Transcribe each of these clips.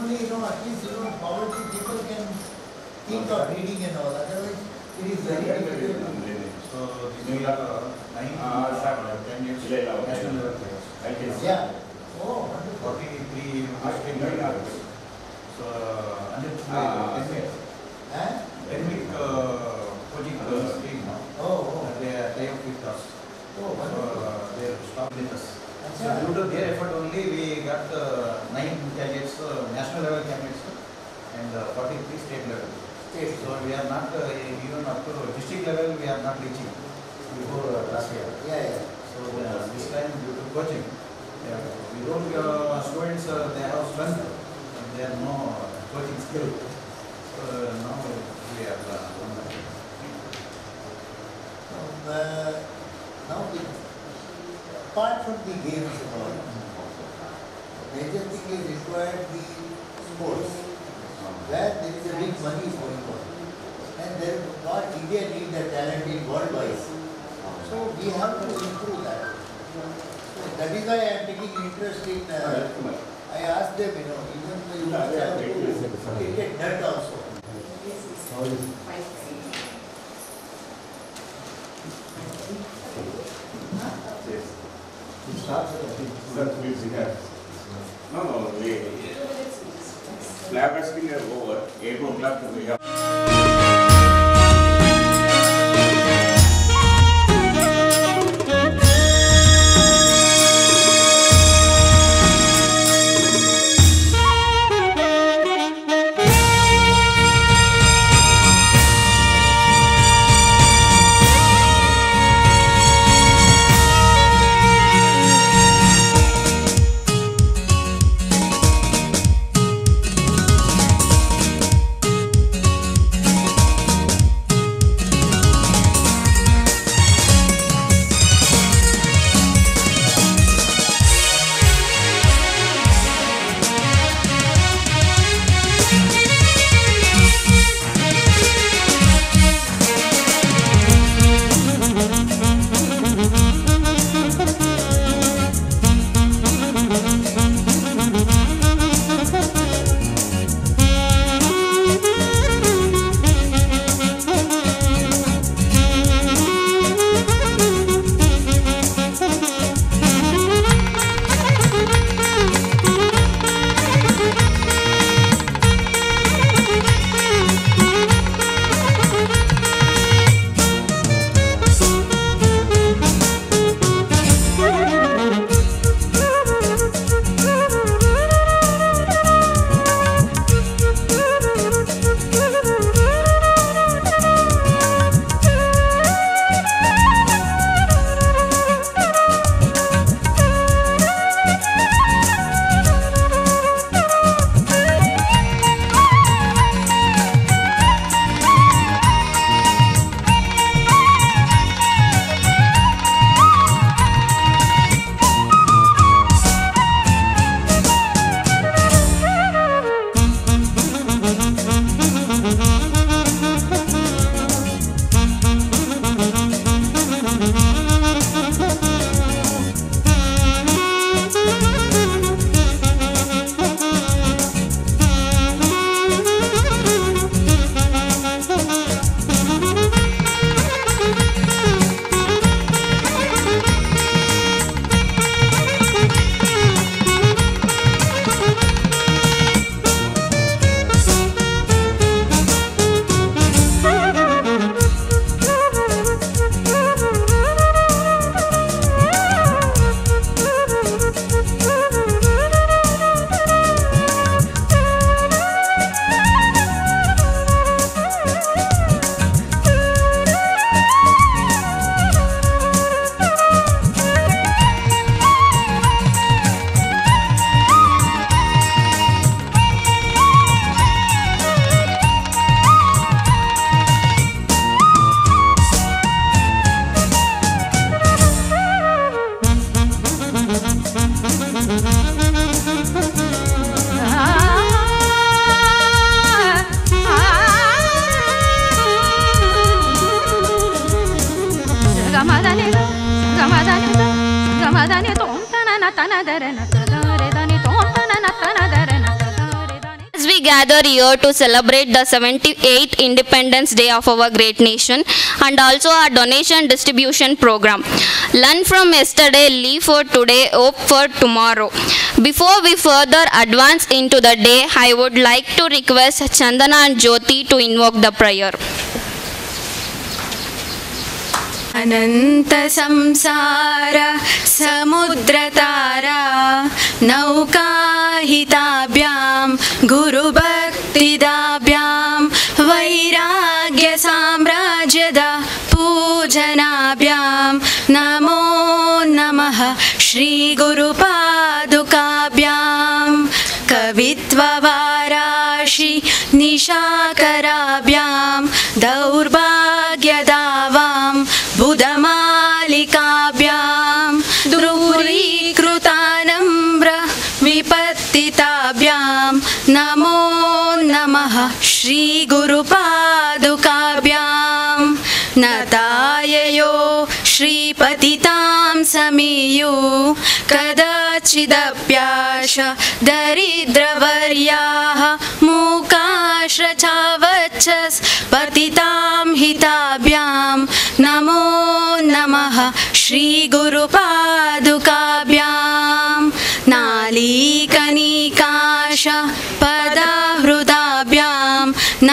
only, at least, poverty people can think of reading and all. Otherwise, it is very difficult. So, these are 9 candidates, national level players. Yeah. Oh, wonderful. 43 state level. So, under 10-week coaching team now. They are tie up with us. Oh, wonderful. They are stopped with us. So, Achha. due to their effort only, we got 9 candidates, national level candidates, and 43 state level. So, we are not, even up to district level, we are not reaching before last year. Yeah. So, this time, due to coaching, we don't, students, they have strength, and they have no coaching skill. So, now we are Now, apart from the games and all, major thing is required the sports, where there is a big money going on. And there, what India needs the talent in worldwide. So we have to improve that. So that is why I am taking interest in, I asked them, even though you must have to get that also. No, lab testing is over. 8 o'clock we have. Gamadani tom tana na tana dare na tana re dani tom tana na tana dare na tana re dani As we gather here to celebrate the 78th Independence Day of our great nation and also our donation distribution program. Learn from yesterday, live for today, hope for tomorrow. Before we further advance into the day, I would like to request Chandana and Jyoti to invoke the prayer. अनंत संसार समुद्रतारा नौकाहिताभ्यां गुरुभक्तिदाभ्यां वैराग्य साम्राज्यदा पूजनाभ्यां नमो नमः श्री गुरुपादुकाभ्यां कवित्ववाराशि निशाकराभ्यां दौर्भाग्यदावां बुधमालिकाभ्यां दूरीकृतानम्र विपत्तिताभ्यां नमो नमः श्री गुरुपादुकाभ्यां नताययो श्रीपतितां समीयु कदाचिदप्याश दरिद्रवर्याः मूकाश्रचावच्छस् पतितां हिताभ्यां नमो नमः श्री गुरुपादुकाभ्यां नालीकनिकाश पदाहृदाभ्यां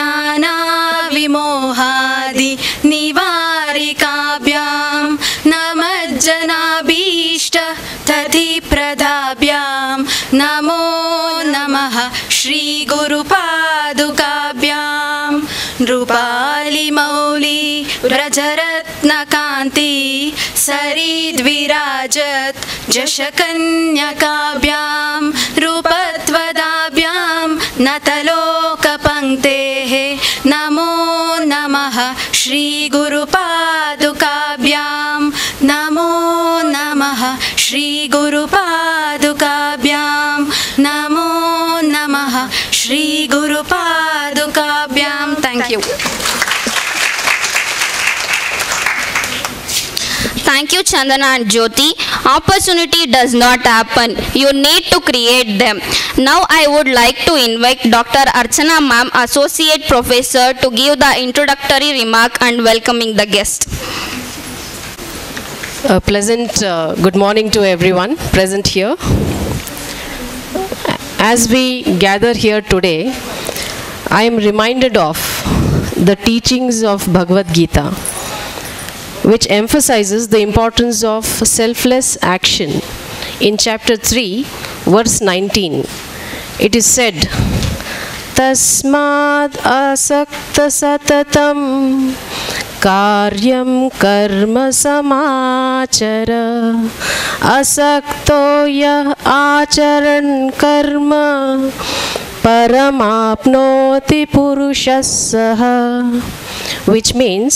नानाविमोहादि निवारिकाभ्यां नमज्जनाभीष्ट ततिप्रदाभ्यां नमो नमः श्री गुरुपादुकाभ्यां नृपालिमौली व्रजरत्नकान्ति सरिद्विराजत् जशकन्यकाभ्यां रूपत्वदाभ्यां नतलोकपङ्क्तेः नमो नमः श्री गुरुपादुकाभ्यां नमो नमः श्री गुरुपादुकाभ्यां नमो नमः Shri गुरुपादुकाभ्यां. Thank you. Thank you, Chandana and Jyoti. Opportunity does not happen. You need to create them. Now I would like to invite Dr. Archana Ma'am, Associate Professor, to give the introductory remark and welcoming the guest. A pleasant good morning to everyone present here. As we gather here today, I am reminded of the teachings of Bhagavad Gita, which emphasizes the importance of selfless action. In chapter 3, verse 19, it is said, Tasmad asakta satatam karyam karma samachara asakto yah acharan karma paramapnoti purushasaha, which means,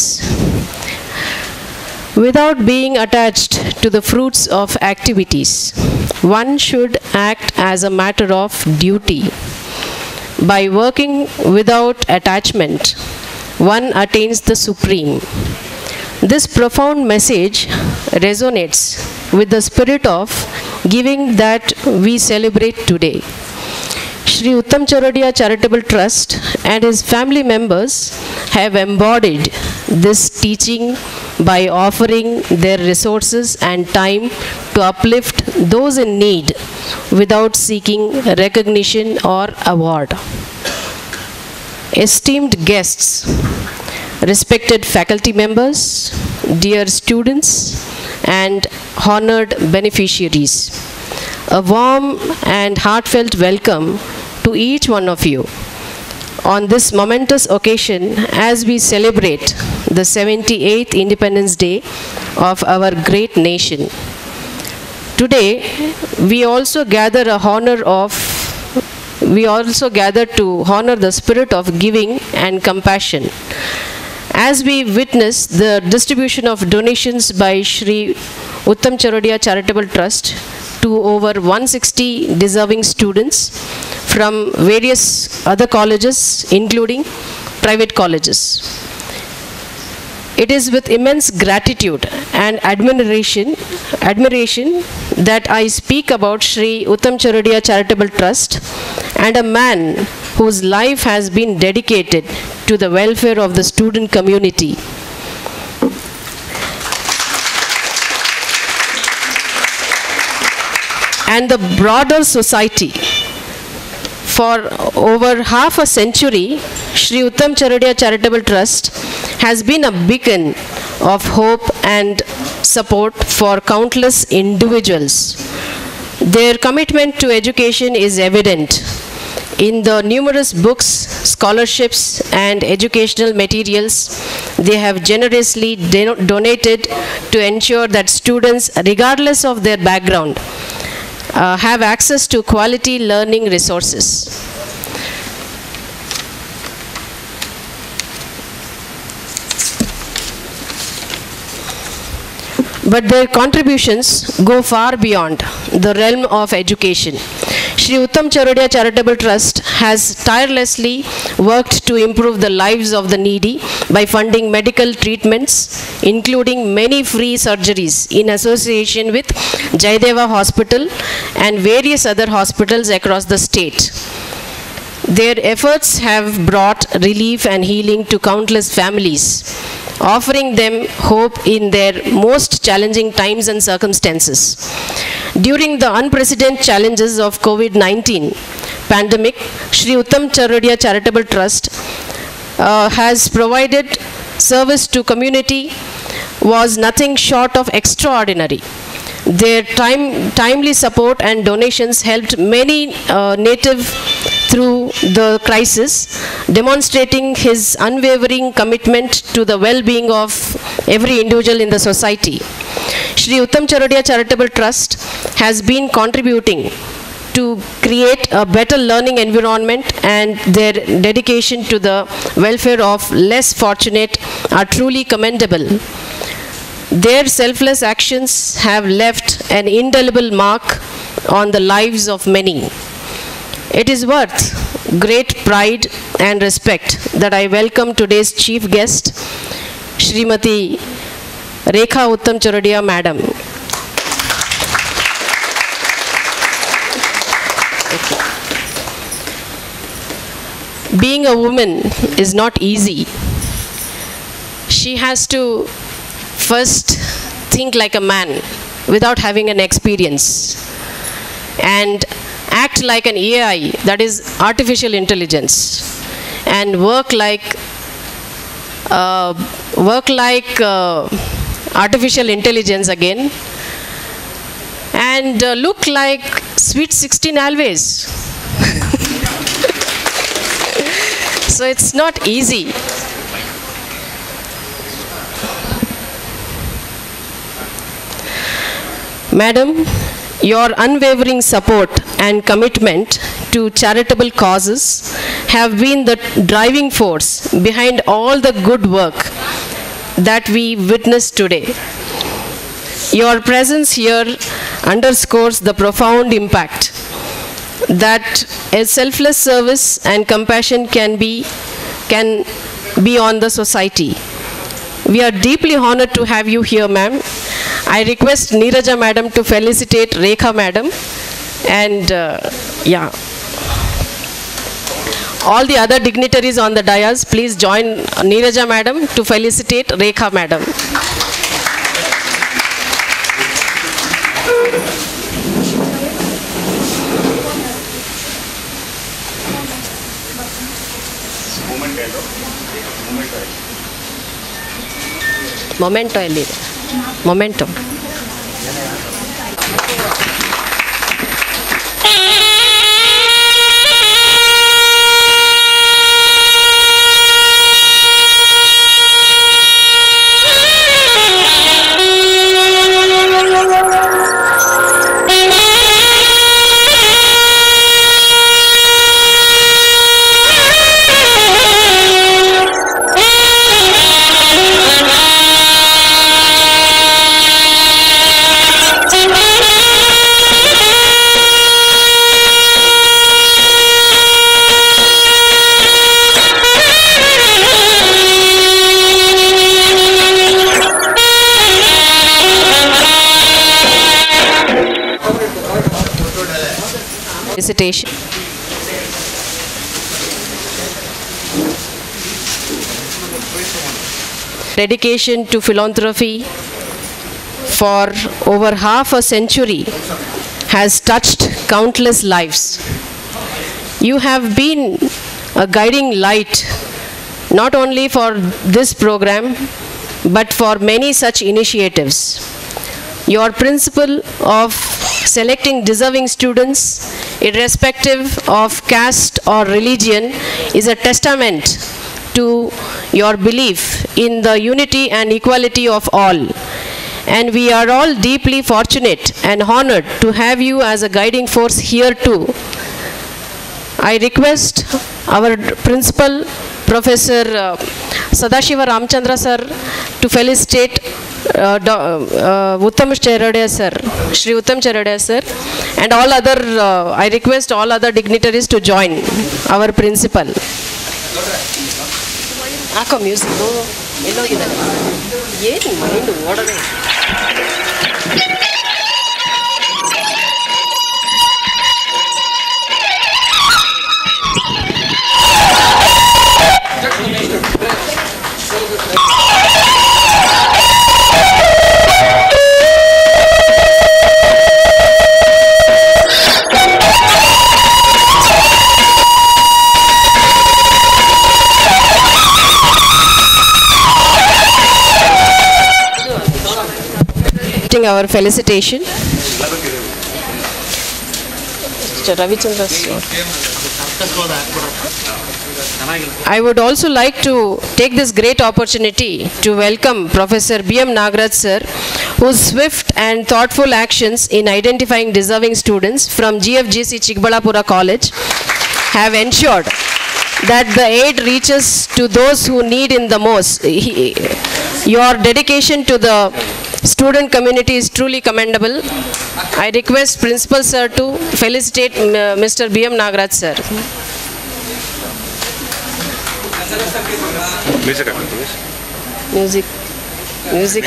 without being attached to the fruits of activities, one should act as a matter of duty. By working without attachment, one attains the supreme. This profound message resonates with the spirit of giving that we celebrate today. Sri Uttam Charodia Charitable Trust and his family members have embodied this teaching by offering their resources and time to uplift those in need without seeking recognition or award. Esteemed guests, respected faculty members, dear students, and honored beneficiaries, a warm and heartfelt welcome to each one of you on this momentous occasion as we celebrate the 78th Independence Day of our great nation. Today, we also gather to honor the spirit of giving and compassion. As we witness the distribution of donations by Sri Uttam Charodia Charitable Trust to over 160 deserving students from various other colleges, including private colleges. It is with immense gratitude and admiration that I speak about Sri Uttam Charodia Charitable Trust and a man whose life has been dedicated to the welfare of the student community. And the broader society. For over half a century, Sri Uttam Charodia Charitable Trust has been a beacon of hope and support for countless individuals. Their commitment to education is evident in the numerous books, scholarships, and educational materials they have generously donated to ensure that students, regardless of their background, have access to quality learning resources. But their contributions go far beyond the realm of education. Sri Uttam Charodia Charitable Trust has tirelessly worked to improve the lives of the needy by funding medical treatments, including many free surgeries in association with Jayadeva Hospital and various other hospitals across the state. Their efforts have brought relief and healing to countless families, offering them hope in their most challenging times and circumstances. During the unprecedented challenges of COVID-19 pandemic, Sri Uttam Charodia Charitable Trust has provided service to community was nothing short of extraordinary. Their timely support and donations helped many native through the crisis, demonstrating his unwavering commitment to the well-being of every individual in the society. Sri Uttam Charodia Charitable Trust has been contributing to create a better learning environment, and their dedication to the welfare of less fortunate are truly commendable. Their selfless actions have left an indelible mark on the lives of many. It is worth great pride and respect that I welcome today's chief guest, Srimati Rekha Uttam Charodia Madam. Being a woman is not easy. She has to first think like a man without having an experience and act like an AI, that is artificial intelligence, and work like artificial intelligence again, and look like Sweet 16 always. So it's not easy. Madam, your unwavering support and commitment to charitable causes have been the driving force behind all the good work that we witness today. Your presence here underscores the profound impact that a selfless service and compassion can be on the society. We are deeply honored to have you here, ma'am. I request Neeraja madam to felicitate Rekha madam, and all the other dignitaries on the dais, please join Neeraja madam to felicitate Rekha madam. Momento. felicitation. Dedication to philanthropy for over half a century has touched countless lives. You have been a guiding light not only for this program but for many such initiatives. Your principle of selecting deserving students irrespective of caste or religion is a testament to your belief in the unity and equality of all. And we are all deeply fortunate and honored to have you as a guiding force here too. I request our principal, Professor Sadashiva Ramchandra sir, to felicitate Uttam Cheradia sir, Shri Uttam Cheradia sir, and all other, I request all other dignitaries to join our principal. Ako music ಎಲ್ಲೋಗಿದ್ದಾನೆ ಏನು mind ಓಡೋದೇ. Our felicitation. I would also like to take this great opportunity to welcome Professor B.M. Nagaraj sir, whose swift and thoughtful actions in identifying deserving students from GFGC Chikbalapura College have ensured that the aid reaches to those who need it the most. Your dedication to the student community is truly commendable. I request Principal sir to felicitate Mr. B.M. Nagaraj sir. Music. Music.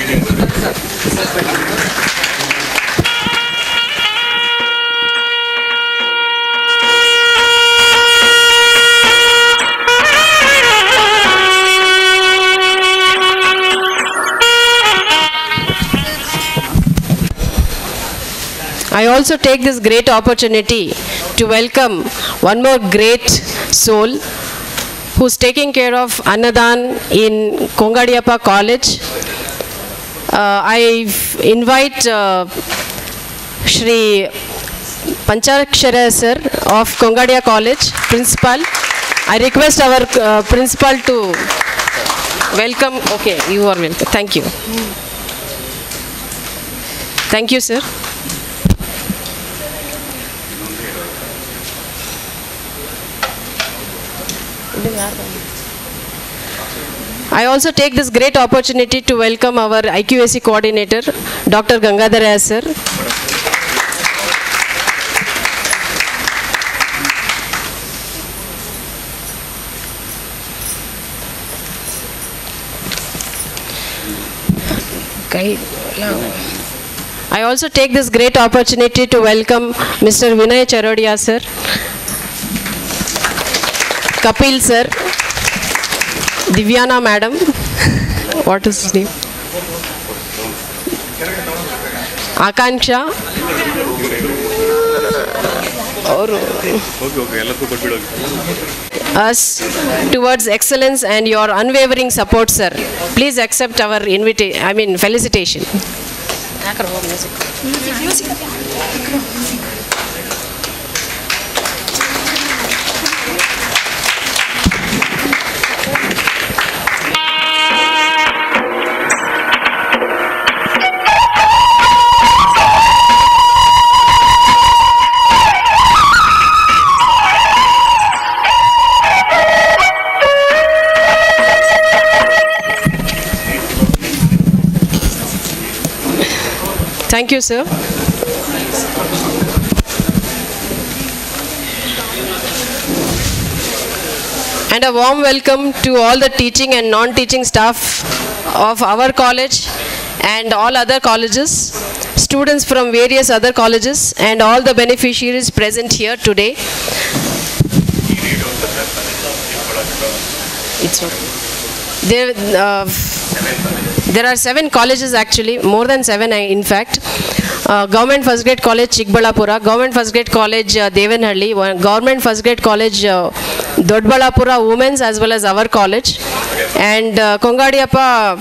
I also take this great opportunity to welcome one more great soul who's taking care of Annadan in Kongadiyappa College. I invite Shri Panchakshara sir of Kongadia College, principal. I request our principal to welcome. Okay, you are welcome. Thank you. Thank you, sir. I also take this great opportunity to welcome our IQAC coordinator, Dr. Gangadhara sir. I also take this great opportunity to welcome Mr. Vinay Charodia sir, Kapil sir, Divyana madam, what is his name? Akanksha, us towards excellence and your unwavering support, sir. Please accept our felicitation. Thank you, sir. And a warm welcome to all the teaching and non-teaching staff of our college and all other colleges, students from various other colleges, and all the beneficiaries present here today. It's okay. There are 7 colleges actually, more than 7 in fact. Government First Grade College Chikbalapura, Government First Grade College Devanhalli, Government First Grade College Dodbalapura Women's as well as our college, and Kongadiappa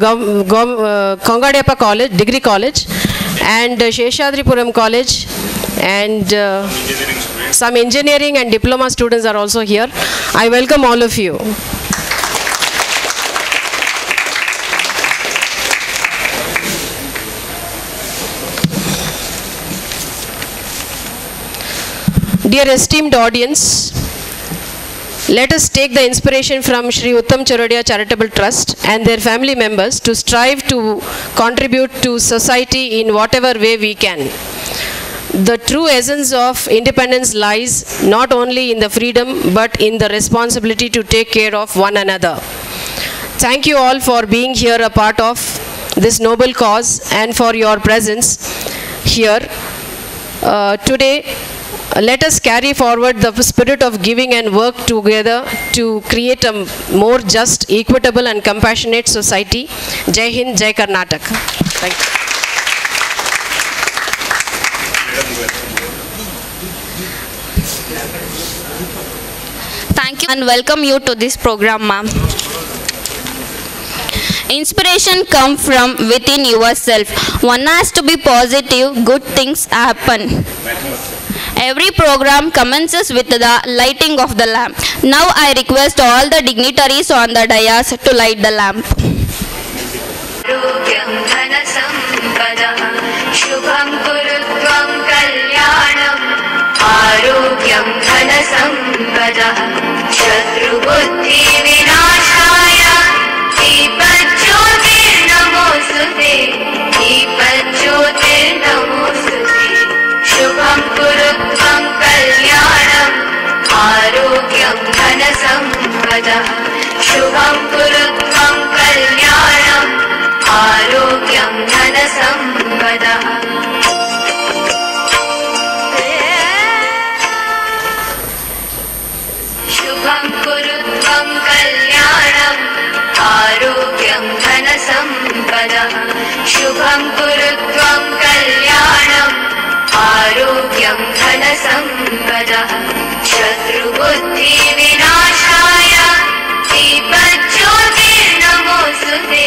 College, Degree College, and Sheshadripuram College, and some engineering and diploma students are also here. I welcome all of you. Dear esteemed audience, let us take the inspiration from Shri Uttam Charodia Charitable Trust and their family members to strive to contribute to society in whatever way we can. The true essence of independence lies not only in the freedom but in the responsibility to take care of one another. Thank you all for being here a part of this noble cause and for your presence here today. Let us carry forward the spirit of giving and work together to create a more just, equitable and compassionate society. Jai Hind, Jai Karnataka. Thank you. Thank you and welcome you to this program, ma'am. Inspiration comes from within yourself. One has to be positive, good things happen. Every program commences with the lighting of the lamp. Now I request all the dignitaries on the dais to light the lamp. शुभं कुरु त्वं कल्याणम् आरोग्यं धनसम्पदः शुभं कुरु त्वं कल्याणम् आरोग्यं धनसम्पदः शुभं कुरु त्वं कल्याणम् आरोग्यं धनसम्पदः शत्रुबुद्धिविनाशाय दीपज्योतिर्नमोऽस्तुते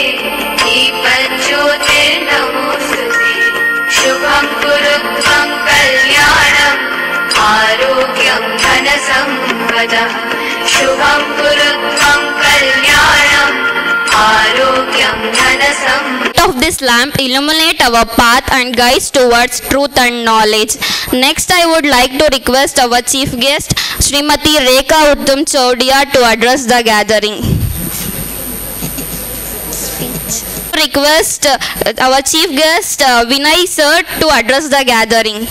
दीपज्योतिर्नमोऽस्तुते शुभं कुरु त्वं कल्याणम् आरोग्यं धनसम्पदः शुभं कुरु त्वं कल्याणम् आरोग्यं धनसम्पदः. Of this lamp illuminate our path and guides towards truth and knowledge. Next, I would like to request our chief guest, Srimati Rekha Uttam Charodia, to address the gathering. Request our chief guest, Vinay sir, to address the gathering.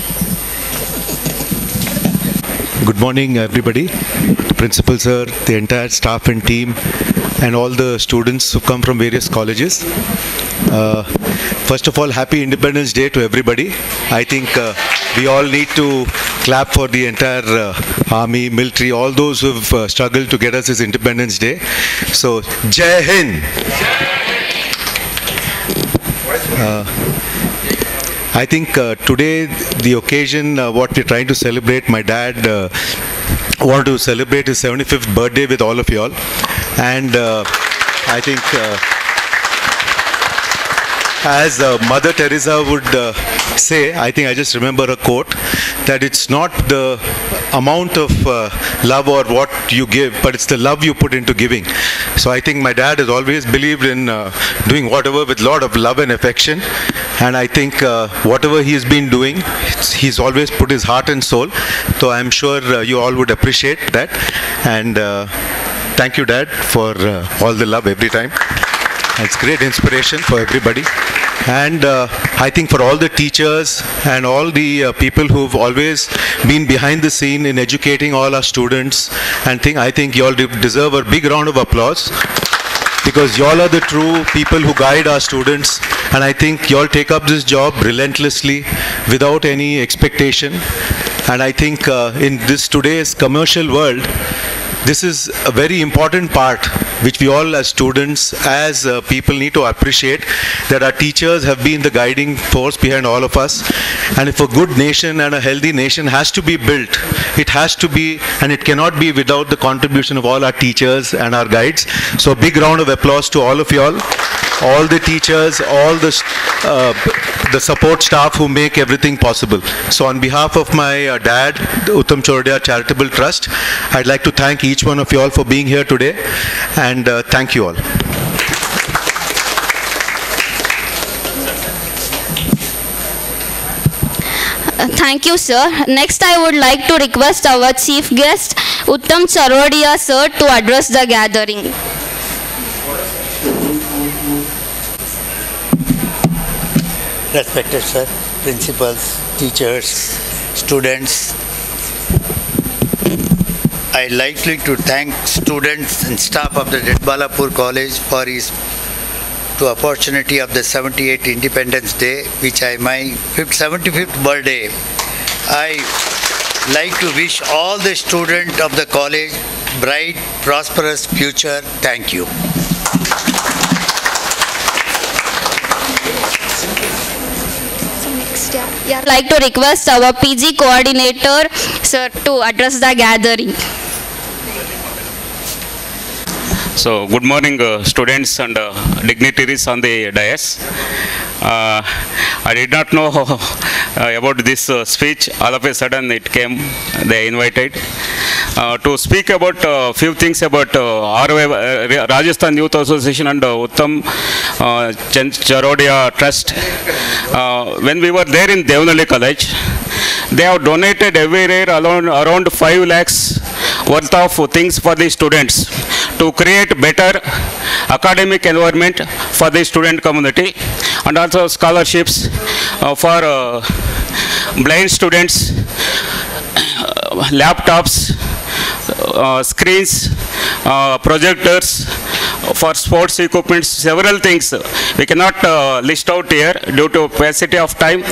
Good morning, everybody. Principal sir, the entire staff and team, and all the students who come from various colleges. First of all, happy Independence Day to everybody. I think we all need to clap for the entire army, military, all those who have struggled to get us this Independence Day. So, Jai Hind! I think today, the occasion, what we're trying to celebrate, my dad wanted to celebrate his 75th birthday with all of you all. And I think, as Mother Teresa would say, I think I just remember a quote, that it's not the amount of love or what you give, but it's the love you put into giving. So I think my dad has always believed in doing whatever with a lot of love and affection. And I think whatever he has been doing, he's always put his heart and soul. So I'm sure you all would appreciate that. And thank you, Dad, for all the love every time. It's great inspiration for everybody. And I think for all the teachers and all the people who've always been behind the scene in educating all our students, and I think you all deserve a big round of applause, because you all are the true people who guide our students And I think you all take up this job relentlessly without any expectation. And I think in this today's commercial world, this is a very important part which we all as students, as people need to appreciate, that our teachers have been the guiding force behind all of us. And if a good nation and a healthy nation has to be built, it has to be, and it cannot be without the contribution of all our teachers and our guides. So a big round of applause to all of you all the teachers, all the support staff who make everything possible. So on behalf of my dad, the Uttam Chorodia Charitable Trust, I'd like to thank each one of you all for being here today, and thank you all. Thank you, sir. Next, I would like to request our chief guest, Uttam Chorodia, sir, to address the gathering. Respected sir, principals, teachers, students, I'd like to thank students and staff of the Balapur College for his opportunity of the 78th Independence Day, which is my 75th birthday. I like to wish all the students of the college bright, prosperous future. Thank you. I'd like to request our PG coordinator, sir, to address the gathering. So, good morning, students and dignitaries on the dais. I did not know about this speech. All of a sudden it came, they invited. To speak about a few things about Rajasthan Youth Association and Uttam Chorodia Trust. When we were there in Devnalli College, they have donated every year around 5 lakhs worth of things for the students to create better academic environment for the student community, and also scholarships for blind students, laptops, screens, projectors, for sports equipment, several things. We cannot list out here due to paucity of time.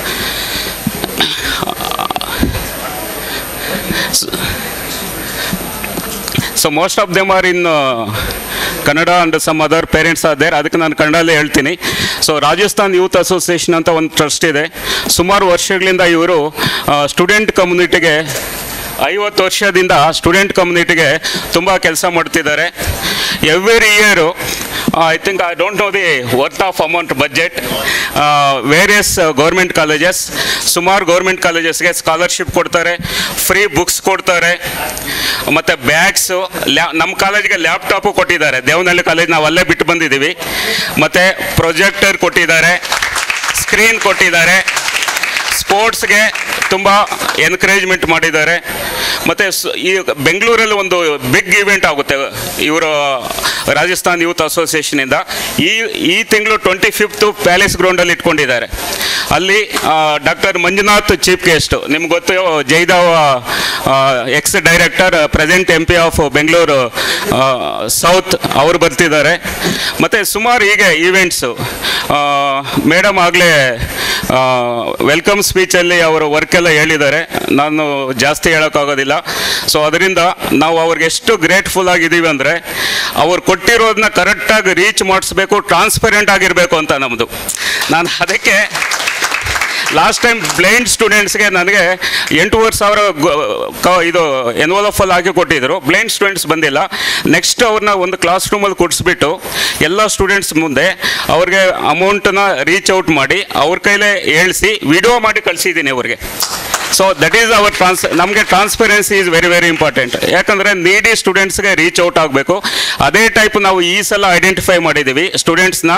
So most of them are in Kannada and some other parents are there. ಅದಕ್ಕೆ ನಾನು ಕನ್ನಡಲ್ಲೇ ಹೇಳ್ತೀನಿ. So Rajasthan youth association ಅಂತ ಒಂದು trust ಇದೆ. ಸುಮಾರು ವರ್ಷಗಳಿಂದ ಇವರು student ಕಮ್ಯುನಿಟಿಗೆ 50 ವರ್ಷದಿಂದ ಸ್ಟೂಡೆಂಟ್ ಕಮ್ಯುನಿಟಿಗೆ ತುಂಬ ಕೆಲಸ ಮಾಡ್ತಿದ್ದಾರೆ. Every year I think I don't know the worth of amount budget. Various government colleges, ಸುಮಾರು ಗೌರ್ಮೆಂಟ್ ಕಾಲೇಜಸ್ಗೆ ಸ್ಕಾಲರ್ಶಿಪ್ ಕೊಡ್ತಾರೆ, ಫ್ರೀ ಬುಕ್ಸ್ ಕೊಡ್ತಾರೆ, ಮತ್ತು ಬ್ಯಾಗ್ಸು, ನಮ್ಮ ಕಾಲೇಜ್ಗೆ ಲ್ಯಾಪ್ಟಾಪು ಕೊಟ್ಟಿದ್ದಾರೆ. ದೇವನಹಳ್ಳಿ ಕಾಲೇಜ್ ನಾವು ಅಲ್ಲೇ ಬಿಟ್ಟು ಬಂದಿದ್ದೀವಿ. ಮತ್ತು ಪ್ರೊಜೆಕ್ಟರ್ ಕೊಟ್ಟಿದ್ದಾರೆ, ಸ್ಕ್ರೀನ್ ಕೊಟ್ಟಿದ್ದಾರೆ, ಸ್ಪೋರ್ಟ್ಸ್ಗೆ ತುಂಬ ಎನ್ಕರೇಜ್ಮೆಂಟ್ ಮಾಡಿದ್ದಾರೆ. ಮತ್ತು ಈ ಬೆಂಗಳೂರಲ್ಲಿ ಒಂದು ಬಿಗ್ ಇವೆಂಟ್ ಆಗುತ್ತೆ ಇವರು ರಾಜಸ್ಥಾನ್ ಯೂತ್ ಅಸೋಸಿಯೇಷನಿಂದ. ಈ ತಿಂಗಳು 25th ಪ್ಯಾಲೇಸ್ ಗ್ರೌಂಡಲ್ಲಿ ಇಟ್ಕೊಂಡಿದ್ದಾರೆ. ಅಲ್ಲಿ ಡಾಕ್ಟರ್ ಮಂಜುನಾಥ್ ಚೀಫ್ ಗೆಸ್ಟ್, ನಿಮ್ಗೆ ಗೊತ್ತು, ಜೈದಾವ್ ex director, present MP of Bengaluru south, ಅವರು ಬರ್ತಿದ್ದಾರೆ. ಮತ್ತು ಸುಮಾರು ಹೀಗೆ ಈವೆಂಟ್ಸು. ಮೇಡಮ್ ಆಗಲೇ ವೆಲ್ಕಮ್ ಸ್ಪೀಚಲ್ಲಿ ಅವರ ವರ್ಕೆಲ್ಲ ಹೇಳಿದ್ದಾರೆ, ನಾನು ಜಾಸ್ತಿ ಹೇಳೋಕ್ಕಾಗೋದಿಲ್ಲ. ಸೊ ಅದರಿಂದ ನಾವು ಅವ್ರಿಗೆ ಎಷ್ಟು ಗ್ರೇಟ್ಫುಲ್ ಆಗಿದ್ದೀವಿ ಅಂದರೆ, ಅವ್ರು ಕೊಟ್ಟಿರೋದನ್ನ ಕರೆಕ್ಟಾಗಿ ರೀಚ್ ಮಾಡಿಸ್ಬೇಕು, ಟ್ರಾನ್ಸ್ಪರೆಂಟ್ ಆಗಿರಬೇಕು ಅಂತ ನಮ್ಮದು. ನಾನು ಅದಕ್ಕೆ ಲಾಸ್ಟ್ ಟೈಮ್ ಬ್ಲೈಂಡ್ ಸ್ಟೂಡೆಂಟ್ಸ್ಗೆ ನನಗೆ 8,500 ಇದು ಎನ್ವಲಫಲ್ಲಿ ಹಾಕಿ ಕೊಟ್ಟಿದ್ದರು. ಬ್ಲೈಂಡ್ ಸ್ಟೂಡೆಂಟ್ಸ್ ಬಂದಿಲ್ಲ. ನೆಕ್ಸ್ಟ್ ಅವ್ರನ್ನ ಒಂದು ಕ್ಲಾಸ್ ರೂಮಲ್ಲಿ ಕೂಡಿಸ್ಬಿಟ್ಟು ಎಲ್ಲ ಸ್ಟೂಡೆಂಟ್ಸ್ ಮುಂದೆ ಅವ್ರಿಗೆ ಅಮೌಂಟನ್ನ ರೀಚ್ ಔಟ್ ಮಾಡಿ ಅವ್ರ ಕೈಲೇ ಹೇಳಿಸಿ ವಿಡಿಯೋ ಮಾಡಿ ಕಳಿಸಿದ್ದೀನಿ ಅವ್ರಿಗೆ. ಸೊ ದಟ್ ಈಸ್ ಅವರ್ ನಮಗೆ transparency is very very important. ಯಾಕಂದರೆ ನೀಡಿ ಸ್ಟೂಡೆಂಟ್ಸ್ಗೆ ರೀಚ್ ಔಟ್ ಆಗಬೇಕು. ಅದೇ ಟೈಪ್ ನಾವು ಈ ಸಲ ಐಡೆಂಟಿಫೈ ಮಾಡಿದ್ದೀವಿ ಸ್ಟೂಡೆಂಟ್ಸ್ನ.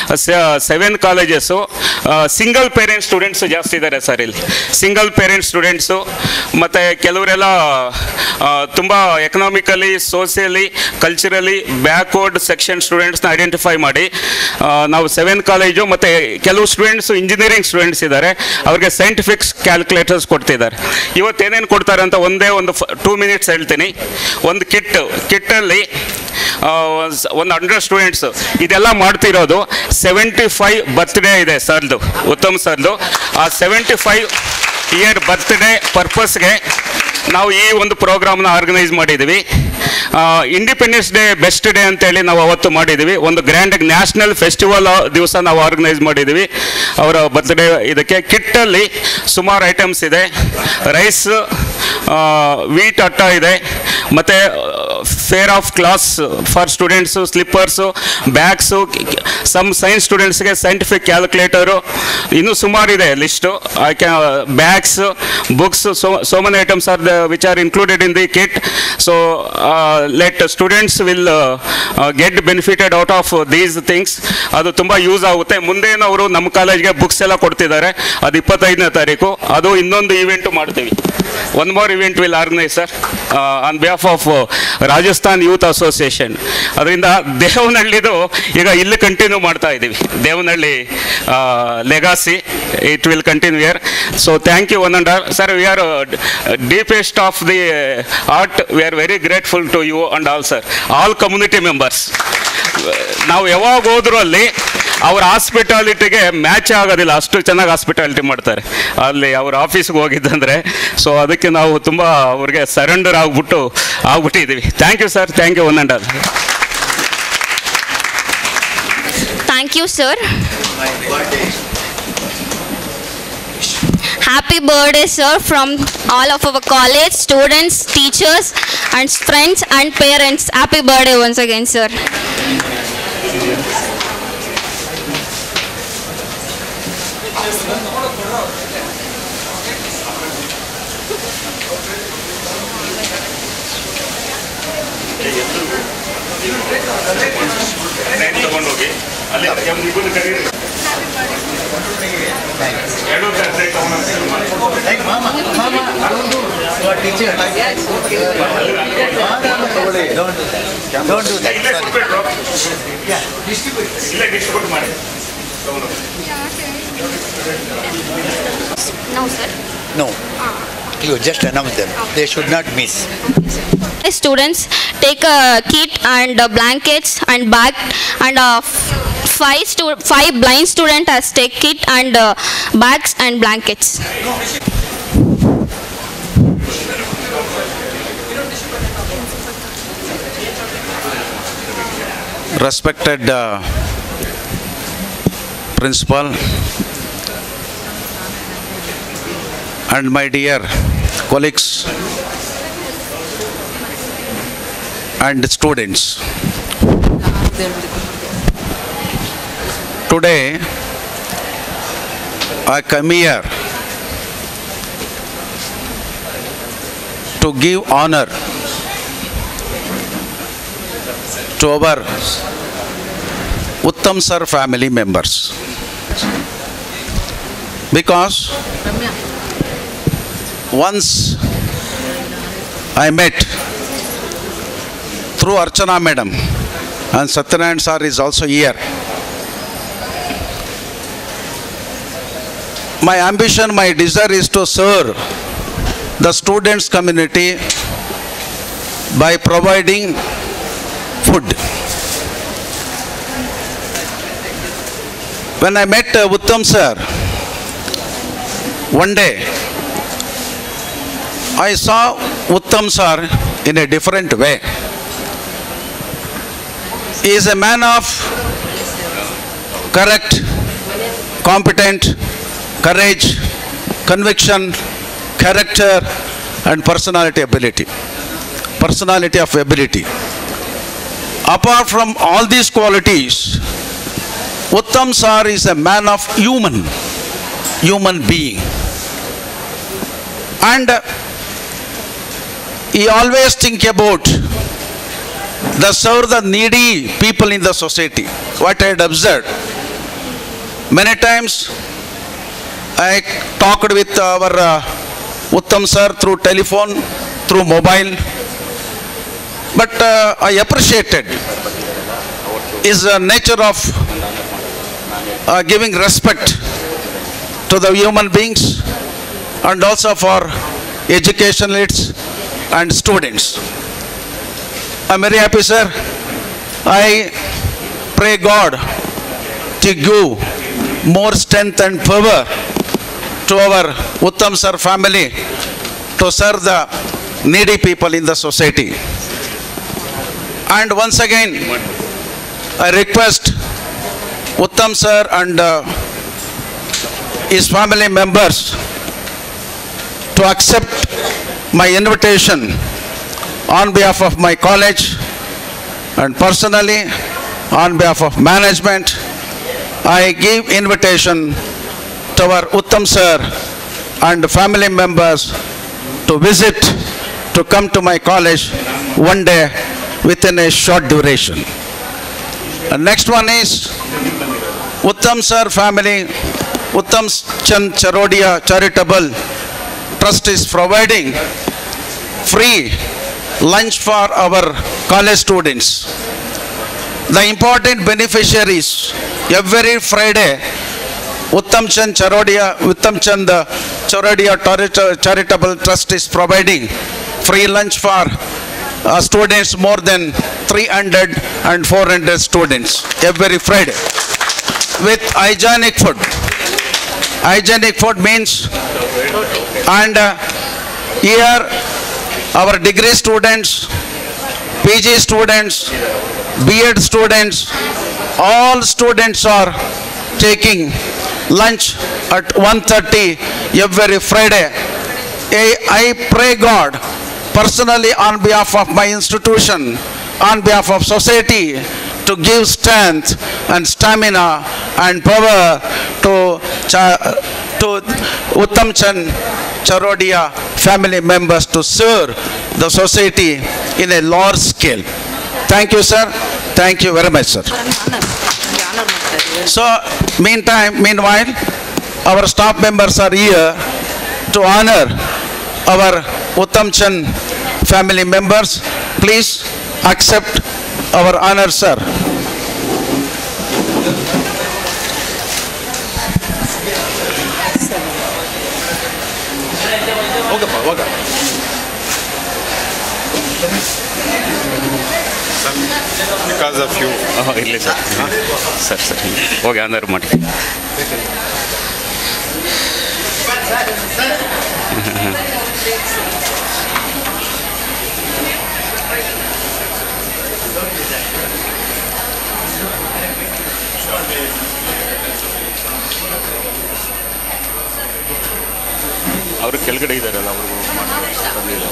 7 ಕಾಲೇಜಸ್ಸು ಸಿಂಗಲ್ ಪೇರೆಂಟ್ ಸ್ಟೂಡೆಂಟ್ಸ್ ಜಾಸ್ತಿ ಇದ್ದಾರೆ ಸರ್ ಇಲ್ಲಿ. ಸಿಂಗಲ್ ಪೇರೆಂಟ್ ಸ್ಟೂಡೆಂಟ್ಸು ಮತ್ತು ಕೆಲವರೆಲ್ಲ ತುಂಬ economically, socially, culturally backward section ಸ್ಟೂಡೆಂಟ್ಸ್ನ ಐಡೆಂಟಿಫೈ ಮಾಡಿ ನಾವು 7 ಕಾಲೇಜು ಮತ್ತು ಕೆಲವು ಸ್ಟೂಡೆಂಟ್ಸು ಇಂಜಿನಿಯರಿಂಗ್ ಸ್ಟೂಡೆಂಟ್ಸ್ ಇದ್ದಾರೆ, ಅವ್ರಿಗೆ ಸೈಂಟಿಫಿಕ್ ಕ್ಯಾಲ್ಕುಲೇಟರ್ಸ್ ಕೊಡ್ತಿದ್ದಾರೆ. ಇವತ್ತೇನೇನು ಕೊಡ್ತಾರೆ ಅಂತ ಒಂದೇ ಒಂದು 2 minutes ಹೇಳ್ತೀನಿ. ಒಂದು ಕಿಟ್ಟಲ್ಲಿ ಒಂದು 100 ಸ್ಟೂಡೆಂಟ್ಸ್ ಇದೆಲ್ಲ ಮಾಡ್ತಿರೋದು 75 ಬರ್ತ್ಡೇ ಇದೆ ಸರ್ದು, ಉತ್ತಮ್ ಸರ್ದು. ಆ 75 ಇಯರ್ ಬರ್ತ್ಡೇ ಪರ್ಪಸ್ಗೆ ನಾವು ಈ ಒಂದು ಪ್ರೋಗ್ರಾಮ್ನ ಆರ್ಗನೈಸ್ ಮಾಡಿದ್ದೀವಿ. ಇಂಡಿಪೆಂಡೆನ್ಸ್ ಡೇ ಬೆಸ್ಟ್ ಡೇ ಅಂತೇಳಿ ನಾವು ಅವತ್ತು ಮಾಡಿದ್ದೀವಿ. ಒಂದು ಗ್ರ್ಯಾಂಡ್ ನ್ಯಾಷನಲ್ ಫೆಸ್ಟಿವಲ್ ದಿವಸ ನಾವು ಆರ್ಗನೈಸ್ ಮಾಡಿದ್ದೀವಿ ಅವರ ಬರ್ತ್ಡೇ. ಇದಕ್ಕೆ ಕಿಟ್ಟಲ್ಲಿ ಸುಮಾರು ಐಟಮ್ಸ್ ಇದೆ. ರೈಸ್, ವೀಟ್ ಅಟ್ಟ ಇದೆ, ಮತ್ತು pair of class for students, slippers, bags, some science ಸ್ಟೂಡೆಂಟ್ಸ್ಗೆ ಸೈಂಟಿಫಿಕ್ ಕ್ಯಾಲ್ಕುಲೇಟರು, ಇನ್ನೂ ಸುಮಾರಿದೆ list. Bags, books, so many items are which are included in the kit. So let students will get benefited out of these things. ಅದು ತುಂಬ use ಆಗುತ್ತೆ. ಮುಂದೇನವರು ನಮ್ಮ ಕಾಲೇಜ್ಗೆ books ಎಲ್ಲ ಕೊಡ್ತಿದ್ದಾರೆ. ಅದು 25ನೇ ತಾರೀಕು. ಅದು ಇನ್ನೊಂದು ಇವೆಂಟು ಮಾಡ್ತೀವಿ. One more event will organise sir on behalf of Rajasthan youth association. ಅದರಿಂದ ದೇವನಹಳ್ಳಿದು ಈಗ ಇಲ್ಲಿ ಕಂಟಿನ್ಯೂ ಮಾಡ್ತಾ ಇದ್ದೀವಿ. Devanahalli legacy it will continue here. So thank you one and all sir. We are deepest of the art. We are very grateful to you and all sir, all community members. ನಾವು ಯಾವಾಗ ಹೋದ್ರು ಅಲ್ಲಿ ಅವ್ರ ಹಾಸ್ಪಿಟಾಲಿಟಿಗೆ match ಆಗೋದಿಲ್ಲ, ಅಷ್ಟು ಚೆನ್ನಾಗಿ hospitality ಮಾಡ್ತಾರೆ ಅಲ್ಲಿ ಅವ್ರ ಆಫೀಸ್ಗೆ ಹೋಗಿದ್ದಂದರೆ. ಸೊ ಅದಕ್ಕೆ ನಾವು ತುಂಬ ಅವ್ರಿಗೆ ಸರೆಂಡರ್ ಆಗ್ಬಿಟ್ಟಿದ್ದೀವಿ. Thank you sir, thank you one and all. Thank you sir. Happy birthday sir from all of our college students, teachers and friends and parents. Happy birthday once again sir. Don't do that. Yeah, distribute. No sir. No. You just announce them. They should not miss. Students take a kit and blankets and bag, and five blind student has take kit and bags and blankets. Respected principal and my dear colleagues and students, today I come here to give honor to our Uttam sir family members, because once I met through Archana madam, and Satyanarayan sir is also here. My ambition, my desire is to serve the students community by providing food. When I met Uttam sir, one day I saw Uttam sir in a different way. He is a man of correct, competent, courage, conviction, character and personality of ability. Apart from all these qualities, Uttam sir is a man of human being, and he always think about serve the needy people in the society. What I had observed, many times I talked with our Uttam sir through telephone, through mobile, but I appreciated his nature of giving respect to the human beings and also for educationalists and students. I'm very happy, sir. I pray God to give more strength and power to our Uttam Sir family to serve the needy people in the society. And once again, I request Uttam Sir and his family members to accept my invitation on behalf of my college and personally on behalf of management. I give invitation to our Uttam Sir and family members to visit, to come to my college one day within a short duration. The next one is Uttam Sir family, Uttam Chand Charodia Charitable Trust is providing free lunch for our college students. The important beneficiaries, every Friday, Uttam Chand Charodia Charitable Trust is providing free lunch for students, more than 300 and 400 students every Friday with hygienic food. Hygienic food means, and here our degree students, PG students, B.Ed students, all students are taking lunch at 1:30 every Friday. I pray God personally on behalf of my institution, on behalf of society, to give strength and stamina and power to Uttam Chand Charodia family members to serve the society in a large scale. Thank you, sir. Thank you very much, sir. So, meanwhile, our staff members are here to honor our Uttam Chand family members. Please accept our honor, sir. Because of you. Irli sir. Sir. Okay, another mati. ಅವರು ಕೆಳಗಡೆ ಇದ್ದಾರಲ್ಲ ಅವರು ಬರಲಿಲ್ಲ.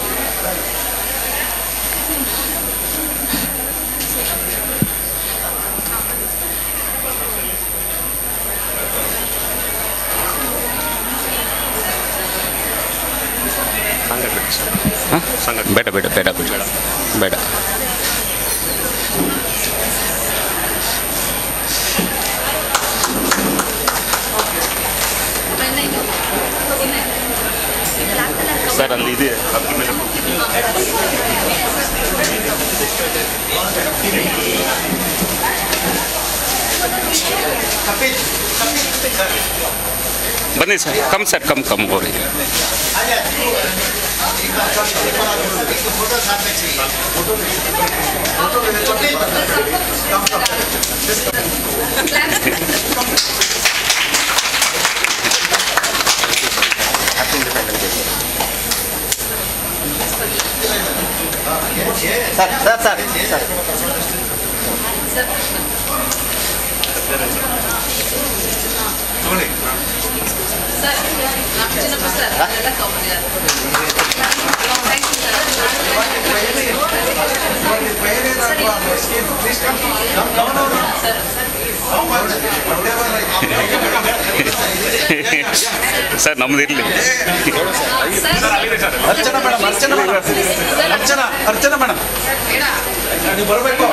ಸಂಘ ಬೇಡ ಬೇಡ ಬೇಡ ಬೇಡ ಬೇಡ. ಸರ್ ಅಲ್ಲಿ ಇದೆ ಅದ್ರ ಮೇಲೆ ಬನ್ನಿ ಸರ್. ಕಮ್ ಸರ್, ಕಮ್ ಗೋರಿ. ಸರ್ ಸರ್ ನಮ್ದು ಇರಲಿ. ಅರ್ಚನಾ ಮೇಡಮ್ ನೀವು ಬರಬೇಕು.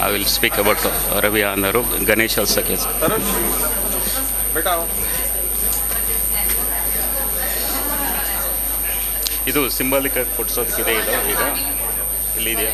I will speak about Ravi Anaru. Ganesh also case. ಇದು ಸಿಂಬಾಲಿಕ್ ಆಗಿ ಕೊಡಿಸೋದಕ್ಕಿದೆ ಇದು ಈಗ ಇಲ್ಲಿದೆಯಾ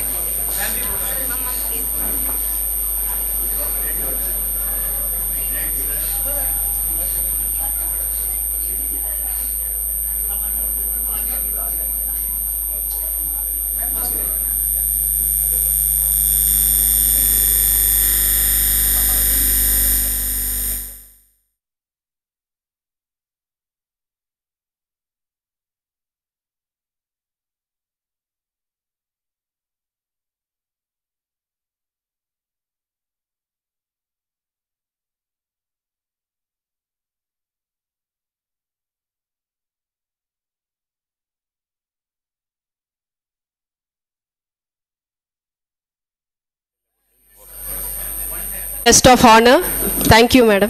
Guest of honor. Thank you, madam.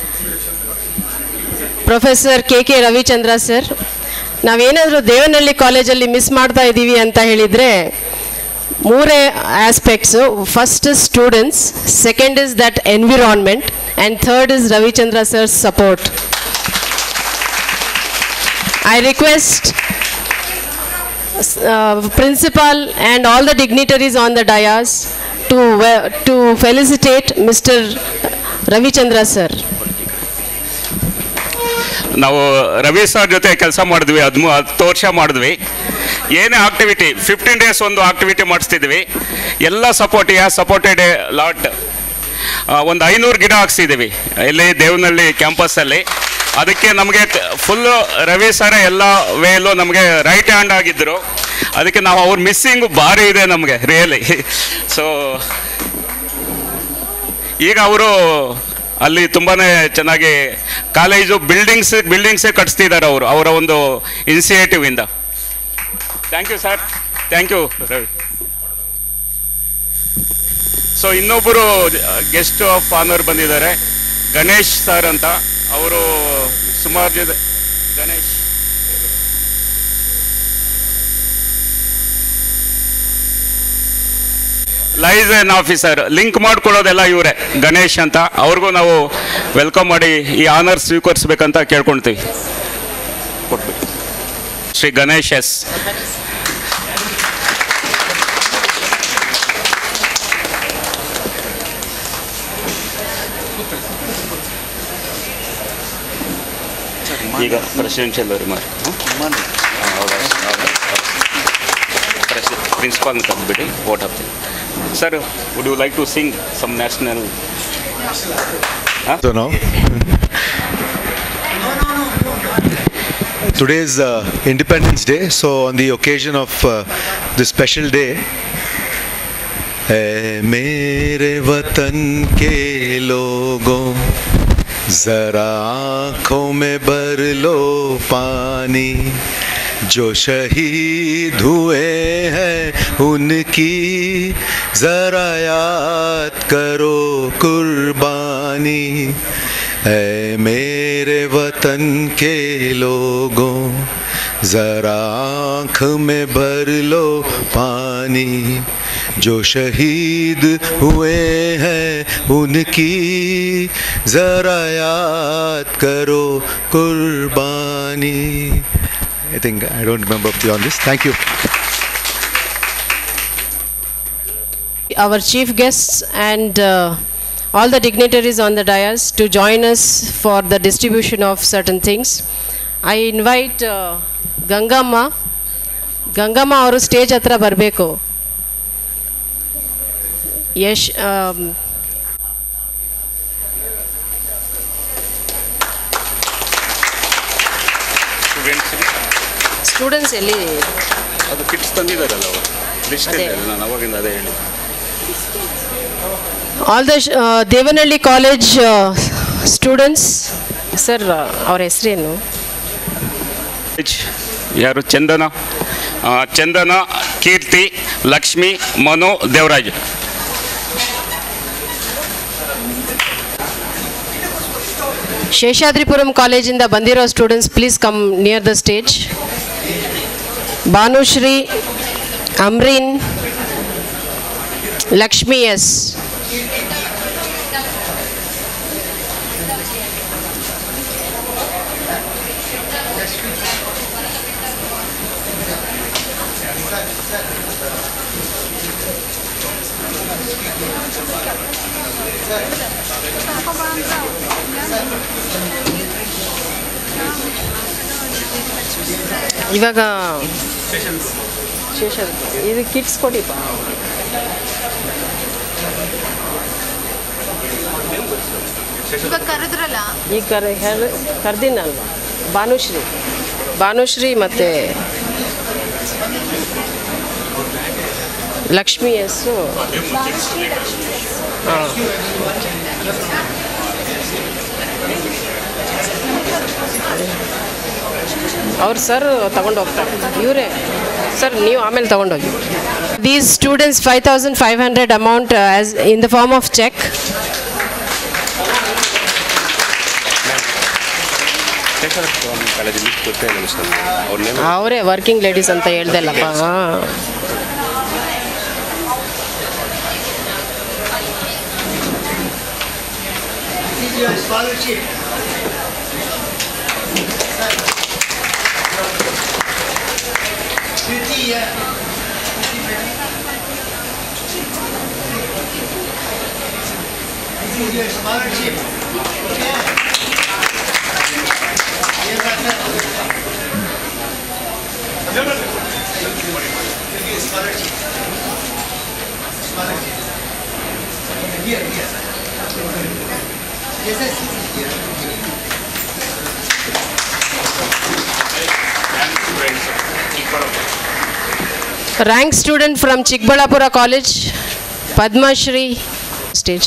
Professor K.K. Ravichandra sir. ನಾವೇನಾದರೂ ದೇವನಹಳ್ಳಿ ಕಾಲೇಜಲ್ಲಿ ಮಿಸ್ ಮಾಡ್ತಾ ಇದ್ದೀವಿ ಅಂತ ಹೇಳಿದರೆ ಮೂರೇ aspects. First is students, second is that environment, and third is Ravichandra sir's support. I request principal and all the dignitaries on the dais to felicitate Mr. Ravichandra sir. ನಾವು Ravi sir ಜೊತೆ ಕೆಲಸ ಮಾಡಿದ್ವಿ, 10 ವರ್ಷ ಮಾಡಿದ್ವಿ. ಏನೇ ಆಕ್ಟಿವಿಟಿ 15 days ಒಂದು activity ಮಾಡಿಸ್ತಿದ್ವಿ. ಎಲ್ಲ ಸಪೋರ್ಟೆಡ್ ಲಾಟ್. ಒಂದು 500 ಗಿಡ ಹಾಕ್ಸಿದ್ದೀವಿ ಇಲ್ಲಿ ದೇವನಹಳ್ಳಿ ಕ್ಯಾಂಪಸ್ಸಲ್ಲಿ. ಅದಕ್ಕೆ ನಮಗೆ ಫುಲ್ಲು ರವಿ ಸರ ಎಲ್ಲ ವೇಲು ನಮಗೆ ರೈಟ್ ಹ್ಯಾಂಡ್ ಆಗಿದ್ದರು. ಅದಕ್ಕೆ ನಾವು ಅವ್ರ ಮಿಸ್ಸಿಂಗು ಭಾರಿ ಇದೆ ನಮಗೆ ರಿಯಲಿ. ಸೊ ಈಗ ಅವರು ಅಲ್ಲಿ ತುಂಬಾ ಚೆನ್ನಾಗಿ ಕಾಲೇಜು ಬಿಲ್ಡಿಂಗ್ಸೇ ಕಟ್ಸ್ತಿದ್ದಾರೆ ಅವರು, ಅವರ ಒಂದು ಇನಿಷಿಯೇಟಿವಿಂದ. Thank you sir, thank you Ravi. So ಇನ್ನೊಬ್ಬರು ಗೆಸ್ಟ್ ಆಫ್ ಆನರ್ ಬಂದಿದ್ದಾರೆ, ಗಣೇಶ್ ಸರ್ ಅಂತ. ಅವರು ಸುಮಾರು ಗಣೇಶ್ ಲೈಸನ್ ಆಫೀಸರ್, ಲಿಂಕ್ ಮಾಡ್ಕೊಳ್ಳೋದೆಲ್ಲ ಇವರೇ, ಗಣೇಶ್ ಅಂತ. ಅವ್ರಿಗೂ ನಾವು ವೆಲ್ಕಮ್ ಮಾಡಿ ಈ ಆನರ್ ಸ್ವೀಕರಿಸ್ಬೇಕಂತ ಕೇಳ್ಕೊಳ್ತೀವಿ. ಶ್ರೀ ಗಣೇಶ್ ಎಸ್. ಈಗ ಪ್ರೆಸಿಡೆನ್ಷಿಯಲ್ ರಿಮಾರ್ಕ್ ಪ್ರಿನ್ಸಿಪಾಲ್ ಕಲ್ಬಿಡಿ ವೋಟ್ ಹಾಕ್ತೀವಿ. Sir, would you like to sing some national? So now, today is Independence Day, so on the occasion of this special day, मेरे वतन के लोगों जरा आँखों में भर लो पानी, जो शहीद हुए हैं उनकी जरा याद करो कुर्बानी. ऐ मेरे वतन के लोगों जरा आँख में भर लो पानी, जो शहीद हुए हैं उनकी जरा याद करो कुर्बानी. I think I don't remember beyond this. Thank you. Our chief guests and all the dignitaries on the dais to join us for the distribution of certain things. I invite Gangamma ಅವರು ಸ್ಟೇಜ್ ಹತ್ರ ಬರಬೇಕು. Yash students ಎಲ್ಲಿ? ಅದು kits ತಂದಿದ್ದಾರಲ್ಲ ಅವರು, list ಇದೆ, ನಾನು ಅವಾಗಿಂದ ಅದೇ ಹೇಳಿ. All the Devanahalli college students. Sir, ಅವ್ರ ಹೆಸರೇನು? ಯಾರು? ಚಂದನ, ಕೀರ್ತಿ, ಲಕ್ಷ್ಮಿ, ಮನು, ದೇವರಾಜ್. ಶೇಷಾದ್ರಿಪುರಂ ಕಾಲೇಜಿಂದ ಬಂದಿರೋ students please come near the stage. Bhanushree, Amreen, Lakshmi S. ಇವಾಗ ಶೇಷನ್ ಇದು ಕಿಟ್ಸ್ ಕೊಡಿಪ್ಪ. ಕರೆದ್ರಲ್ಲ ಈಗ ಕರೆದಿನಲ್ವಾ ಭಾನುಶ್ರೀ ಮತ್ತು ಲಕ್ಷ್ಮಿ ಎಸ್ಸು. ಹಾಂ, ಅವ್ರು ಸರ್ ತಗೊಂಡು ಹೋಗ್ತಾರೆ. ಇವರೇ ಸರ್, ನೀವು ಆಮೇಲೆ ತಗೊಂಡೋಗಿ. These students 5500 amount as in the form of cheque. ಅವರೇ ವರ್ಕಿಂಗ್ ಲೇಡೀಸ್ ಅಂತ ಹೇಳ್ದಲ್ಲಪ್ಪ. Rank student from Chikbalapura College, Padma Shri. Stage.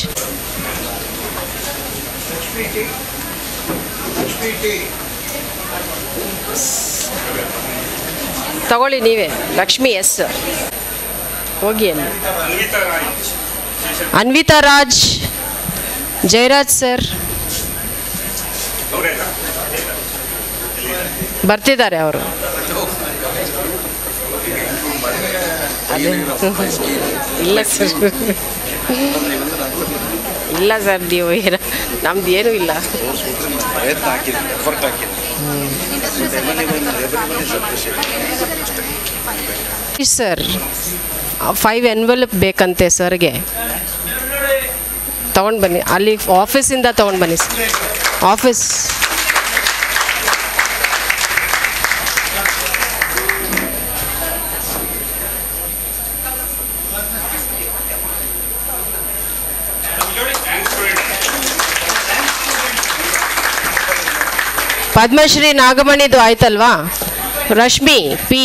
ತಗೊಳ್ಳಿ ನೀವೇ. ಲಕ್ಷ್ಮಿ ಎಸ್. ಹೋಗಿ ಅಲ್ಲಿ. ಅನ್ವಿತಾ ರಾಜ್, ಜಯರಾಜ್ ಸರ್ ಬರ್ತಿದ್ದಾರೆ ಅವರು. ಇಲ್ಲ ಸರ್, ಇಲ್ಲ ಸರ್, ನೀವು ನಮ್ದು ಏನೂ ಇಲ್ಲ. ಸರ್ 5 ಎನ್ವೆಲಪ್ ಬೇಕಂತೆ ಸರ್ಗೆ. ತೊಗೊಂಡು ಬನ್ನಿ, ಅಲ್ಲಿ ಆಫೀಸಿಂದ ತೊಗೊಂಡು ಬನ್ನಿ ಸರ್. ಆಫೀಸ್ ಪದ್ಮಶ್ರೀ ನಾಗಮಣಿದು ಆಯ್ತಲ್ವಾ? ರಶ್ಮಿ ಪಿ.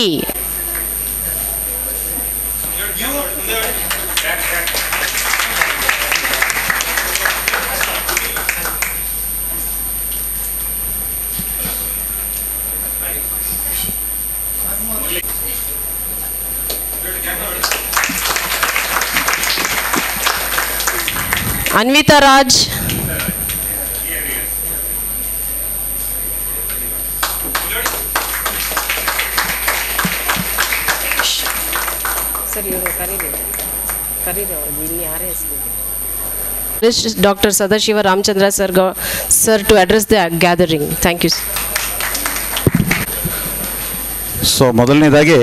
ಅನ್ವಿತಾ ರಾಜ್, ಸರ್ ಇವರು ಕರೀರಿ ಅವ್ರಿಗೆ ಇಲ್ಲಿ ಯಾರೇ ಹೆಸರು. Doctor Sadashiva Ramachandra sir to address the gathering. Thank you. So ಮೊದಲನೇದಾಗಿ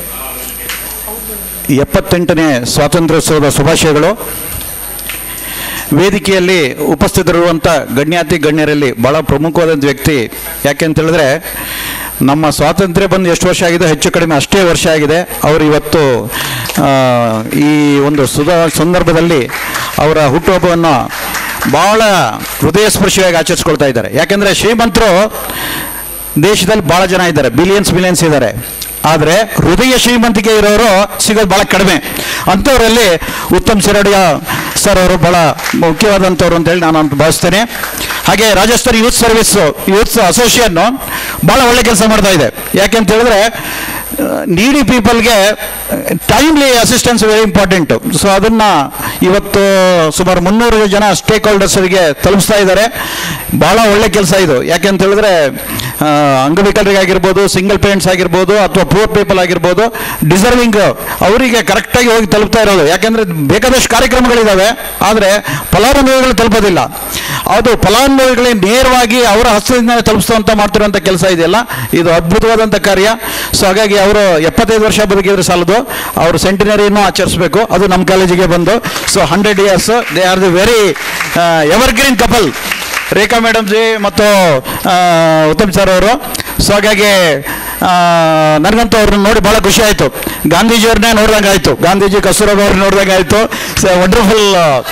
78ನೇ ಸ್ವಾತಂತ್ರ್ಯೋತ್ಸವದ ಶುಭಾಶಯಗಳು. ವೇದಿಕೆಯಲ್ಲಿ ಉಪಸ್ಥಿತರಿರುವಂಥ ಗಣ್ಯಾತಿ ಗಣ್ಯರಲ್ಲಿ ಭಾಳ ಪ್ರಮುಖವಾದಂಥ ವ್ಯಕ್ತಿ. ಯಾಕೆ ಅಂತ ಹೇಳಿದ್ರೆ, ನಮ್ಮ ಸ್ವಾತಂತ್ರ್ಯ ಬಂದು ಎಷ್ಟು ವರ್ಷ ಆಗಿದೆ, ಹೆಚ್ಚು ಕಡಿಮೆ ಅಷ್ಟೇ ವರ್ಷ ಆಗಿದೆ. ಅವರು ಇವತ್ತು ಈ ಒಂದು ಸಂದರ್ಭದಲ್ಲಿ ಅವರ ಹುಟ್ಟುಹಬ್ಬವನ್ನು ಭಾಳ ಹೃದಯಸ್ಪರ್ಶಿಯಾಗಿ ಆಚರಿಸ್ಕೊಳ್ತಾ ಇದ್ದಾರೆ. ಯಾಕೆಂದರೆ ಶ್ರೀಮಂತರು ದೇಶದಲ್ಲಿ ಭಾಳ ಜನ ಇದ್ದಾರೆ, ಬಿಲಿಯನ್ಸ್ ಇದ್ದಾರೆ. ಆದರೆ ಹೃದಯ ಶ್ರೀಮಂತಿಕೆ ಇರೋರು ಸಿಗೋದು ಭಾಳ ಕಡಿಮೆ. ಅಂಥವರಲ್ಲಿ ಉತ್ತಮ್ ಸಿರಡಿಯಾ ಸರ್ ಅವರು ಭಾಳ ಮುಖ್ಯವಾದಂಥವ್ರು ಅಂತೇಳಿ ನಾನು ಭಾವಿಸ್ತೇನೆ. ಹಾಗೆ ರಾಜಸ್ಥಾನ್ ಯೂತ್ಸ್ ಅಸೋಸಿಯೇಷನ್ನು ಭಾಳ ಒಳ್ಳೆ ಕೆಲಸ ಮಾಡ್ತಾ ಇದೆ. ಯಾಕೆಂತ ಹೇಳಿದ್ರೆ, ನೀಡಿ ಪೀಪಲ್ಗೆ timely assistance very important. So ಅದನ್ನು ಇವತ್ತು ಸುಮಾರು 300 ಜನ ಸ್ಟೇಕ್ ಹೋಲ್ಡರ್ಸ್ಗೆ ತಲುಪಿಸ್ತಾ ಇದ್ದಾರೆ. ಭಾಳ ಒಳ್ಳೆ ಕೆಲಸ ಇದು. ಯಾಕೆಂತ ಹೇಳಿದ್ರೆ ಅಂಗವಿಕಲರಿಗಾಗಿರ್ಬೋದು, ಸಿಂಗಲ್ ಪೇರೆಂಟ್ಸ್ ಆಗಿರ್ಬೋದು, ಅಥವಾ ಪೂರ್ ಪೀಪಲ್ ಆಗಿರ್ಬೋದು, ಡಿಸರ್ವಿಂಗ್ ಅವರಿಗೆ ಕರೆಕ್ಟಾಗಿ ಹೋಗಿ ತಲುಪ್ತಾ ಇರೋದು. ಯಾಕೆಂದರೆ ಬೇಕಾದಷ್ಟು ಕಾರ್ಯಕ್ರಮಗಳಿದ್ದಾವೆ, ಆದರೆ ಫಲಾನುಭವಿಗಳು ತಲುಪೋದಿಲ್ಲ. ಅದು ಫಲಾನುಭವಿಗಳಿಗೆ ನೇರವಾಗಿ ಅವರ ಹಸ್ತದಿಂದ ತಲುಪಿಸುವಂಥ ಮಾಡ್ತಿರುವಂಥ ಕೆಲಸ ಇದೆಯಲ್ಲ, ಇದು ಅದ್ಭುತವಾದಂಥ ಕಾರ್ಯ. ಸೊ ಹಾಗಾಗಿ ಅವರು 75 ವರ್ಷ ಬದುಕಿದ್ರೆ ಸಾಲದು, ಅವರು ಸೆಂಟಿನರಿಯನ್ನು ಆಚರಿಸಬೇಕು. ಅದು ನಮ್ಮ ಕಾಲೇಜಿಗೆ ಬಂದು. So 100 years they are the very evergreen couple, Rekha madam ji ಮತ್ತು ಉತ್ತಮ್ ಸರ್ ಅವರು. ಸೊ ಹಾಗಾಗಿ ನನಗಂತೂ ಅವ್ರನ್ನ ನೋಡಿ ಭಾಳ ಖುಷಿ ಆಯಿತು. ಗಾಂಧೀಜಿಯವ್ರನ್ನೇ ನೋಡ್ದಂಗೆ ಆಯಿತು, ಗಾಂಧೀಜಿ ಕಸ್ತೂರಬಾ ಅವ್ರನ್ನ ನೋಡ್ದಂಗೆ ಆಯಿತು. So wonderful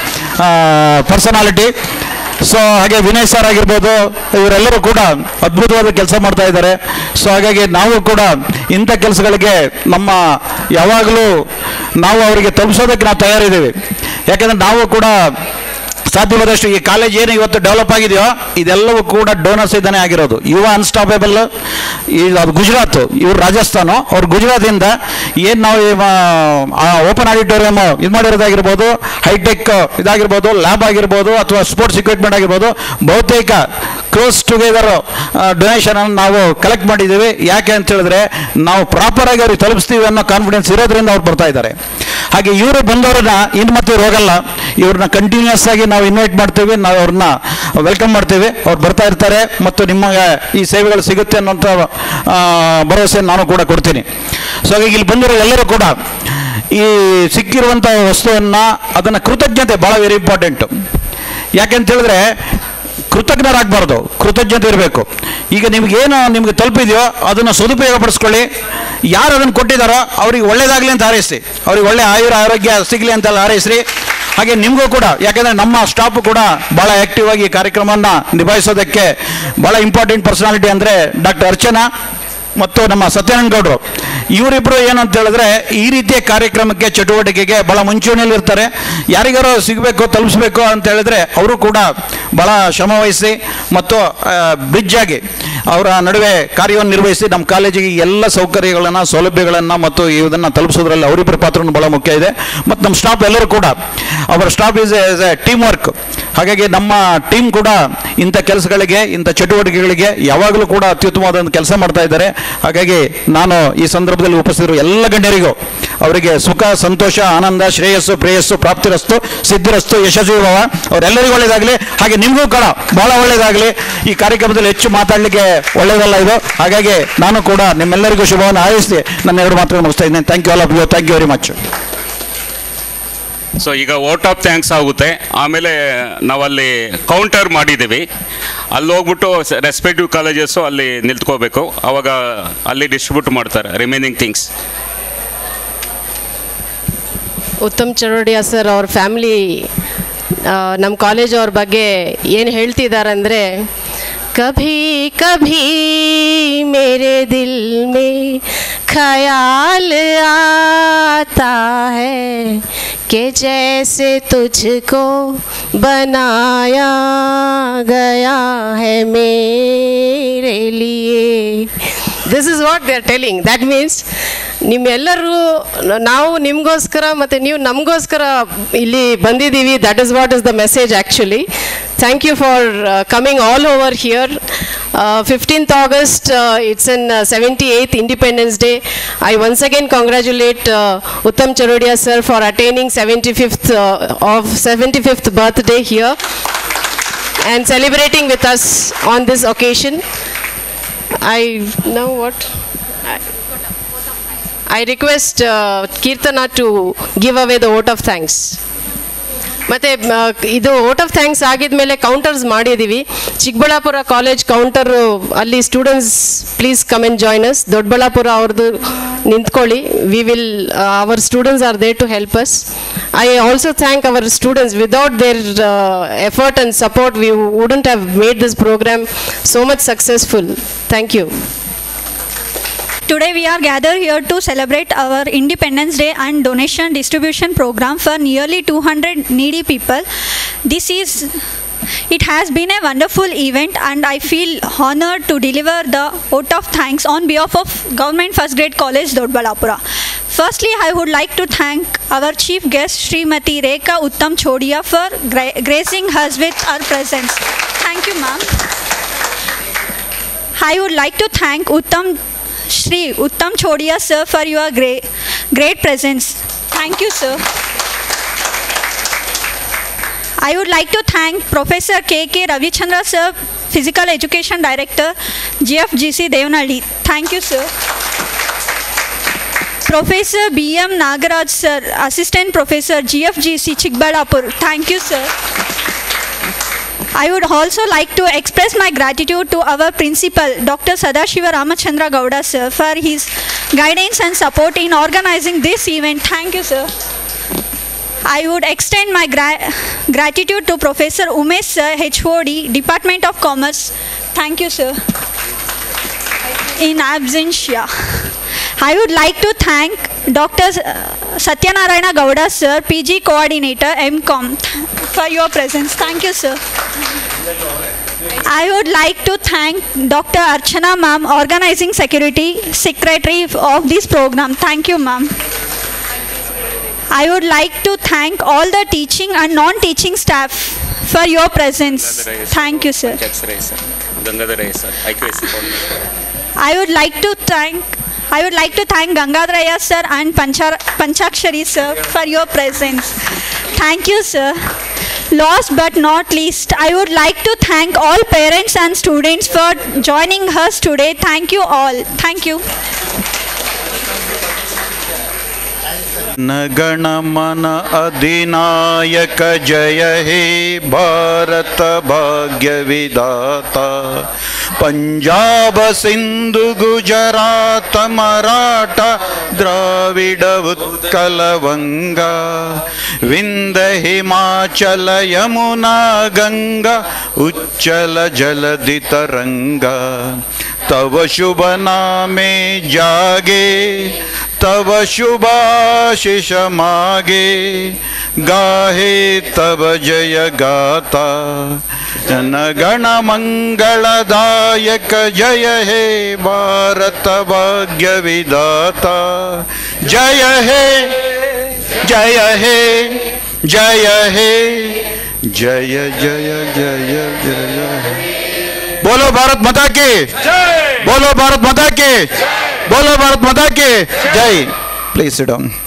personality. ಸೊ ಹಾಗೆ ವಿನಯ್ ಸರ್ ಆಗಿರ್ಬೋದು, ಇವರೆಲ್ಲರೂ ಕೂಡ ಅದ್ಭುತವಾದ ಕೆಲಸ ಮಾಡ್ತಾ ಇದ್ದಾರೆ. ಸೊ ಹಾಗಾಗಿ ನಾವು ಕೂಡ ಇಂಥ ಕೆಲಸಗಳಿಗೆ ನಮ್ಮ ಯಾವಾಗಲೂ ನಾವು ಅವರಿಗೆ ತಲುಪಿಸೋದಕ್ಕೆ ನಾವು ತಯಾರಿದ್ದೀವಿ. ಯಾಕೆಂದರೆ ನಾವು ಕೂಡ ಸಾಧ್ಯವಾದಷ್ಟು ಈ ಕಾಲೇಜ್ ಏನು ಇವತ್ತು ಡೆವಲಪ್ ಆಗಿದೆಯೋ ಇದೆಲ್ಲವೂ ಕೂಡ ಡೋನರ್ಸ್ ಇದ್ದಾನೆ ಆಗಿರೋದು. ಯುವ ಅನ್ಸ್ಟಾಪೇಬಲ್ ಅದು ಗುಜರಾತ್, ಇವರು ರಾಜಸ್ಥಾನ, ಅವ್ರು ಗುಜರಾತಿಂದ ಏನು ನಾವು ಓಪನ್ ಆಡಿಟೋರಿಯಮ್ ಇದು ಮಾಡಿರೋದಾಗಿರ್ಬೋದು, ಹೈಟೆಕ್ ಇದಾಗಿರ್ಬೋದು, ಲ್ಯಾಬ್ ಆಗಿರ್ಬೋದು, ಅಥವಾ ಸ್ಪೋರ್ಟ್ಸ್ ಇಕ್ವಿಪ್ಮೆಂಟ್ ಆಗಿರ್ಬೋದು, ಬಹುತೇಕ ಕ್ಲೋಸ್ ಟುಗೆದರ್ ಡೊನೇಷನನ್ನು ನಾವು ಕಲೆಕ್ಟ್ ಮಾಡಿದ್ದೀವಿ. ಯಾಕೆ ಅಂತ ಹೇಳಿದ್ರೆ ನಾವು ಪ್ರಾಪರಾಗಿ ಅವ್ರಿಗೆ ತಲುಪಿಸ್ತೀವಿ ಅನ್ನೋ ಕಾನ್ಫಿಡೆನ್ಸ್ ಇರೋದ್ರಿಂದ ಅವ್ರು ಬರ್ತಾ ಇದ್ದಾರೆ. ಹಾಗೆ ಇವರು ಬಂದವ್ರನ್ನ ಇನ್ನು ಮತ್ತೆ ಇವ್ರು ಹೋಗಲ್ಲ, ಇವ್ರನ್ನ ಕಂಟಿನ್ಯೂಸ್ ಆಗಿ ನಾವು ಇನ್ವೈಟ್ ಮಾಡ್ತೀವಿ, ನಾವು ಅವ್ರನ್ನ ವೆಲ್ಕಮ್ ಮಾಡ್ತೀವಿ. ಅವ್ರು ಬರ್ತಾ ಇರ್ತಾರೆ ಮತ್ತು ನಿಮಗೆ ಈ ಸೇವೆಗಳು ಸಿಗುತ್ತೆ ಅನ್ನೋಂಥ ಭರವಸೆ ನಾನು ಕೂಡ ಕೊಡ್ತೀನಿ. ಸೊ ಹಾಗಾಗಿ ಇಲ್ಲಿ ಬಂದಿರೋ ಎಲ್ಲರೂ ಕೂಡ ಈ ಸಿಕ್ಕಿರುವಂಥ ವಸ್ತುವನ್ನು ಅದನ್ನು ಕೃತಜ್ಞತೆ ಭಾಳ ವೆರಿ ಇಂಪಾರ್ಟೆಂಟು. ಯಾಕೆಂತ ಹೇಳಿದ್ರೆ ಕೃತಜ್ಞರಾಗಬಾರ್ದು, ಕೃತಜ್ಞತೆ ಇರಬೇಕು. ಈಗ ನಿಮಗೆ ತಲುಪಿದೆಯೋ ಅದನ್ನು ಸದುಪಯೋಗ ಪಡಿಸ್ಕೊಳ್ಳಿ. ಯಾರು ಅದನ್ನು ಕೊಟ್ಟಿದ್ದಾರೋ ಅವ್ರಿಗೆ ಒಳ್ಳೇದಾಗಲಿ ಅಂತ ಹಾರೈಸಿ, ಅವ್ರಿಗೆ ಒಳ್ಳೆ ಆರೋಗ್ಯ ಸಿಗಲಿ ಅಂತ ಹಾರೈಸ್ರಿ. ಹಾಗೆ ನಿಮಗೂ ಕೂಡ, ಯಾಕೆಂದರೆ ನಮ್ಮ ಸ್ಟಾಫು ಕೂಡ ಭಾಳ ಆ್ಯಕ್ಟಿವ್ ಆಗಿ ಈ ಕಾರ್ಯಕ್ರಮವನ್ನು ನಿಭಾಯಿಸೋದಕ್ಕೆ ಭಾಳ ಇಂಪಾರ್ಟೆಂಟ್ ಪರ್ಸನಾಲಿಟಿ ಅಂದರೆ ಡಾಕ್ಟರ್ ಅರ್ಚನಾ ಮತ್ತು ನಮ್ಮ ಸತ್ಯನಾರಾಯಣ ಗೌಡರು. ಇವರಿಬ್ಬರು ಏನಂತ ಹೇಳಿದ್ರೆ ಈ ರೀತಿಯ ಕಾರ್ಯಕ್ರಮಕ್ಕೆ ಚಟುವಟಿಕೆಗೆ ಭಾಳ ಮುಂಚೂಣಿಯಲ್ಲಿ ಇರ್ತಾರೆ. ಯಾರಿಗಾರು ಸಿಗಬೇಕು ತಲುಪಿಸ್ಬೇಕು ಅಂತ ಹೇಳಿದ್ರೆ ಅವರು ಕೂಡ ಭಾಳ ಶ್ರಮವಹಿಸಿ ಮತ್ತು ಬ್ರಿಡ್ಜ್ ಆಗಿ ಅವರ ನಡುವೆ ಕಾರ್ಯವನ್ನು ನಿರ್ವಹಿಸಿ ನಮ್ಮ ಕಾಲೇಜಿಗೆ ಎಲ್ಲ ಸೌಕರ್ಯಗಳನ್ನು, ಸೌಲಭ್ಯಗಳನ್ನು ಮತ್ತು ಇದನ್ನು ತಲುಪಿಸೋದ್ರಲ್ಲಿ ಅವರಿಬ್ಬರ ಪಾತ್ರನೂ ಭಾಳ ಮುಖ್ಯ ಇದೆ. ಮತ್ತು ನಮ್ಮ ಸ್ಟಾಫ್ ಎಲ್ಲರೂ ಕೂಡ, ಅವರ staff is a team work. ಹಾಗಾಗಿ ನಮ್ಮ ಟೀಮ್ ಕೂಡ ಇಂಥ ಕೆಲಸಗಳಿಗೆ, ಇಂಥ ಚಟುವಟಿಕೆಗಳಿಗೆ ಯಾವಾಗಲೂ ಕೂಡ ಅತ್ಯುತ್ತಮವಾದ ಕೆಲಸ ಮಾಡ್ತಾ ಇದ್ದಾರೆ. ಹಾಗಾಗಿ ನಾನು ಈ ಸಂದರ್ಭದಲ್ಲಿ ಉಪಸ್ಥಿತರು ಎಲ್ಲ ಗಣ್ಯರಿಗೂ ಅವರಿಗೆ ಸುಖ, ಸಂತೋಷ, ಆನಂದ, ಶ್ರೇಯಸ್ಸು, ಪ್ರೇಯಸ್ಸು, ಪ್ರಾಪ್ತಿರಸ್ತು, ಸಿದ್ಧಿರಸ್ತು, ಯಶಸ್ವಿ ಭಾವ ಅವರೆಲ್ಲರಿಗೂ ಒಳ್ಳೆಯದಾಗಲಿ. ಹಾಗೆ ನಿಮಗೂ ಕೂಡ ಭಾಳ ಒಳ್ಳೆಯದಾಗಲಿ. ಈ ಕಾರ್ಯಕ್ರಮದಲ್ಲಿ ಹೆಚ್ಚು ಮಾತಾಡಲಿಕ್ಕೆ ಒಳ್ಳೆಯದಲ್ಲ ಇದು. ಹಾಗಾಗಿ ನಾನು ಕೂಡ ನಿಮ್ಮೆಲ್ಲರಿಗೂ ಶುಭವನ್ನು ಹಾರೈಸಿ ನನ್ನ 2 ಮಾತುಗಳನ್ನು ಮುಗಿಸ್ತಾ ಇದ್ದೇನೆ. Thank you all of you. Thank you very much. So ಈಗ ವೋಟ್ ಆಫ್ ಥ್ಯಾಂಕ್ಸ್ ಆಗುತ್ತೆ. ಆಮೇಲೆ ನಾವಲ್ಲಿ ಕೌಂಟರ್ ಮಾಡಿದ್ದೀವಿ, ಅಲ್ಲಿ ಹೋಗ್ಬಿಟ್ಟು ರೆಸ್ಪೆಕ್ಟಿವ್ ಕಾಲೇಜಸ್ಸು ಅಲ್ಲಿ ನಿಂತ್ಕೋಬೇಕು. ಆವಾಗ ಅಲ್ಲಿ ಡಿಸ್ಟ್ರಿಬ್ಯೂಟ್ ಮಾಡ್ತಾರೆ remaining things. Uttam Charodia sir ಅವ್ರ ಫ್ಯಾಮಿಲಿ ನಮ್ಮ ಕಾಲೇಜ್ ಅವ್ರ ಬಗ್ಗೆ ಏನು ಹೇಳ್ತಿದ್ದಾರೆ ಅಂದರೆ, ಕಭಿ ಕಭಿ ಮೇರೆ ದಿಲ್ ಮೇ ख्याल आता है कि जैसे तुझको बनाया गया है मेरे लिए. This is what they are telling. That means ನಿಮ್ಮೆಲ್ಲರೂ ನಾವು ನಿಮಗೋಸ್ಕರ ಮತ್ತು ನೀವು ನಮಗೋಸ್ಕರ ಇಲ್ಲಿ ಬಂದಿದ್ದೀವಿ. That is what is the message actually. Thank you for coming all over here. 15th August, it's in 78th Independence Day. I once again congratulate Uttam Charodia sir for attaining 75th birthday here and celebrating with us on this occasion. I request Kirtana to give away the vote of thanks. ಮತ್ತು ಇದು vote of thanks ಆಗಿದ ಮೇಲೆ counters ಮಾಡಿದ್ದೀವಿ. Chikkaballapur college counter ಅಲ್ಲಿ students please come and join us. Doddaballapur ಅವ್ರದ್ದು ನಿಂತ್ಕೊಳ್ಳಿ. We will our students are there to help us. I also thank our students. Without their effort and support we wouldn't have made this programme so much successful. Thank you. Today we are gathered here to celebrate our Independence Day and donation distribution program for nearly 200 needy people. It has been a wonderful event and I feel honored to deliver the vote of thanks on behalf of Government First Grade College, Dodbalapura. Firstly, I would like to thank our chief guest, Srimati Rekha Uttam Chodia, for gracing us with her presence. Thank you, ma'am. I would like to thank Shri Uttam Chodia, sir, for your great presence. Thank you, sir. I would like to thank Professor K.K. Ravichandra, sir, Physical Education Director, GFGC Devnalli. Thank you, sir. Professor B.M. Nagaraj, sir, Assistant Professor, GFGC Chikbalapur. Thank you, sir. I would also like to express my gratitude to our principal, Dr. Sadashiva Ramachandra Gowda, sir, for his guidance and support in organizing this event. Thank you, sir. I would extend my gratitude to Professor Umesh, sir, HOD, Department of Commerce. Thank you, sir. In absentia. I would like to thank Dr. Satyanarayana Gowda, sir, PG Coordinator, MCOM, for your presence. Thank you, sir. I would like to thank Dr. Archana, ma'am, Organizing Secretary of this program. Thank you, ma'am. I would like to thank all the teaching and non-teaching staff for your presence. Thank you, sir. I would like to thank Gangadharaya, sir, and Panchakshari, sir, for your presence. Thank you, sir. Last but not least, I would like to thank all parents and students for joining us today. Thank you all. Thank you. गणमन अधिनायक जय हे भारत भाग्य विधाता पंजाब सिंधु गुजरात मराठा द्राविड उत्कल वंगा विंध्य हिमाचल यमुना गंगा उच्चल जलधि तरंगा तव शुभ नामे जागे तव शुभाशिष मागे गाहे तव जय गाता जन गण मंगलदायक जय हे भारत भाग्य विधाता जय हे जय हे जय हे जय जय जय जय बोलो भारत माता की बोलो भारत माता की बोलो भारत माता की जय प्लीज सिट डाउन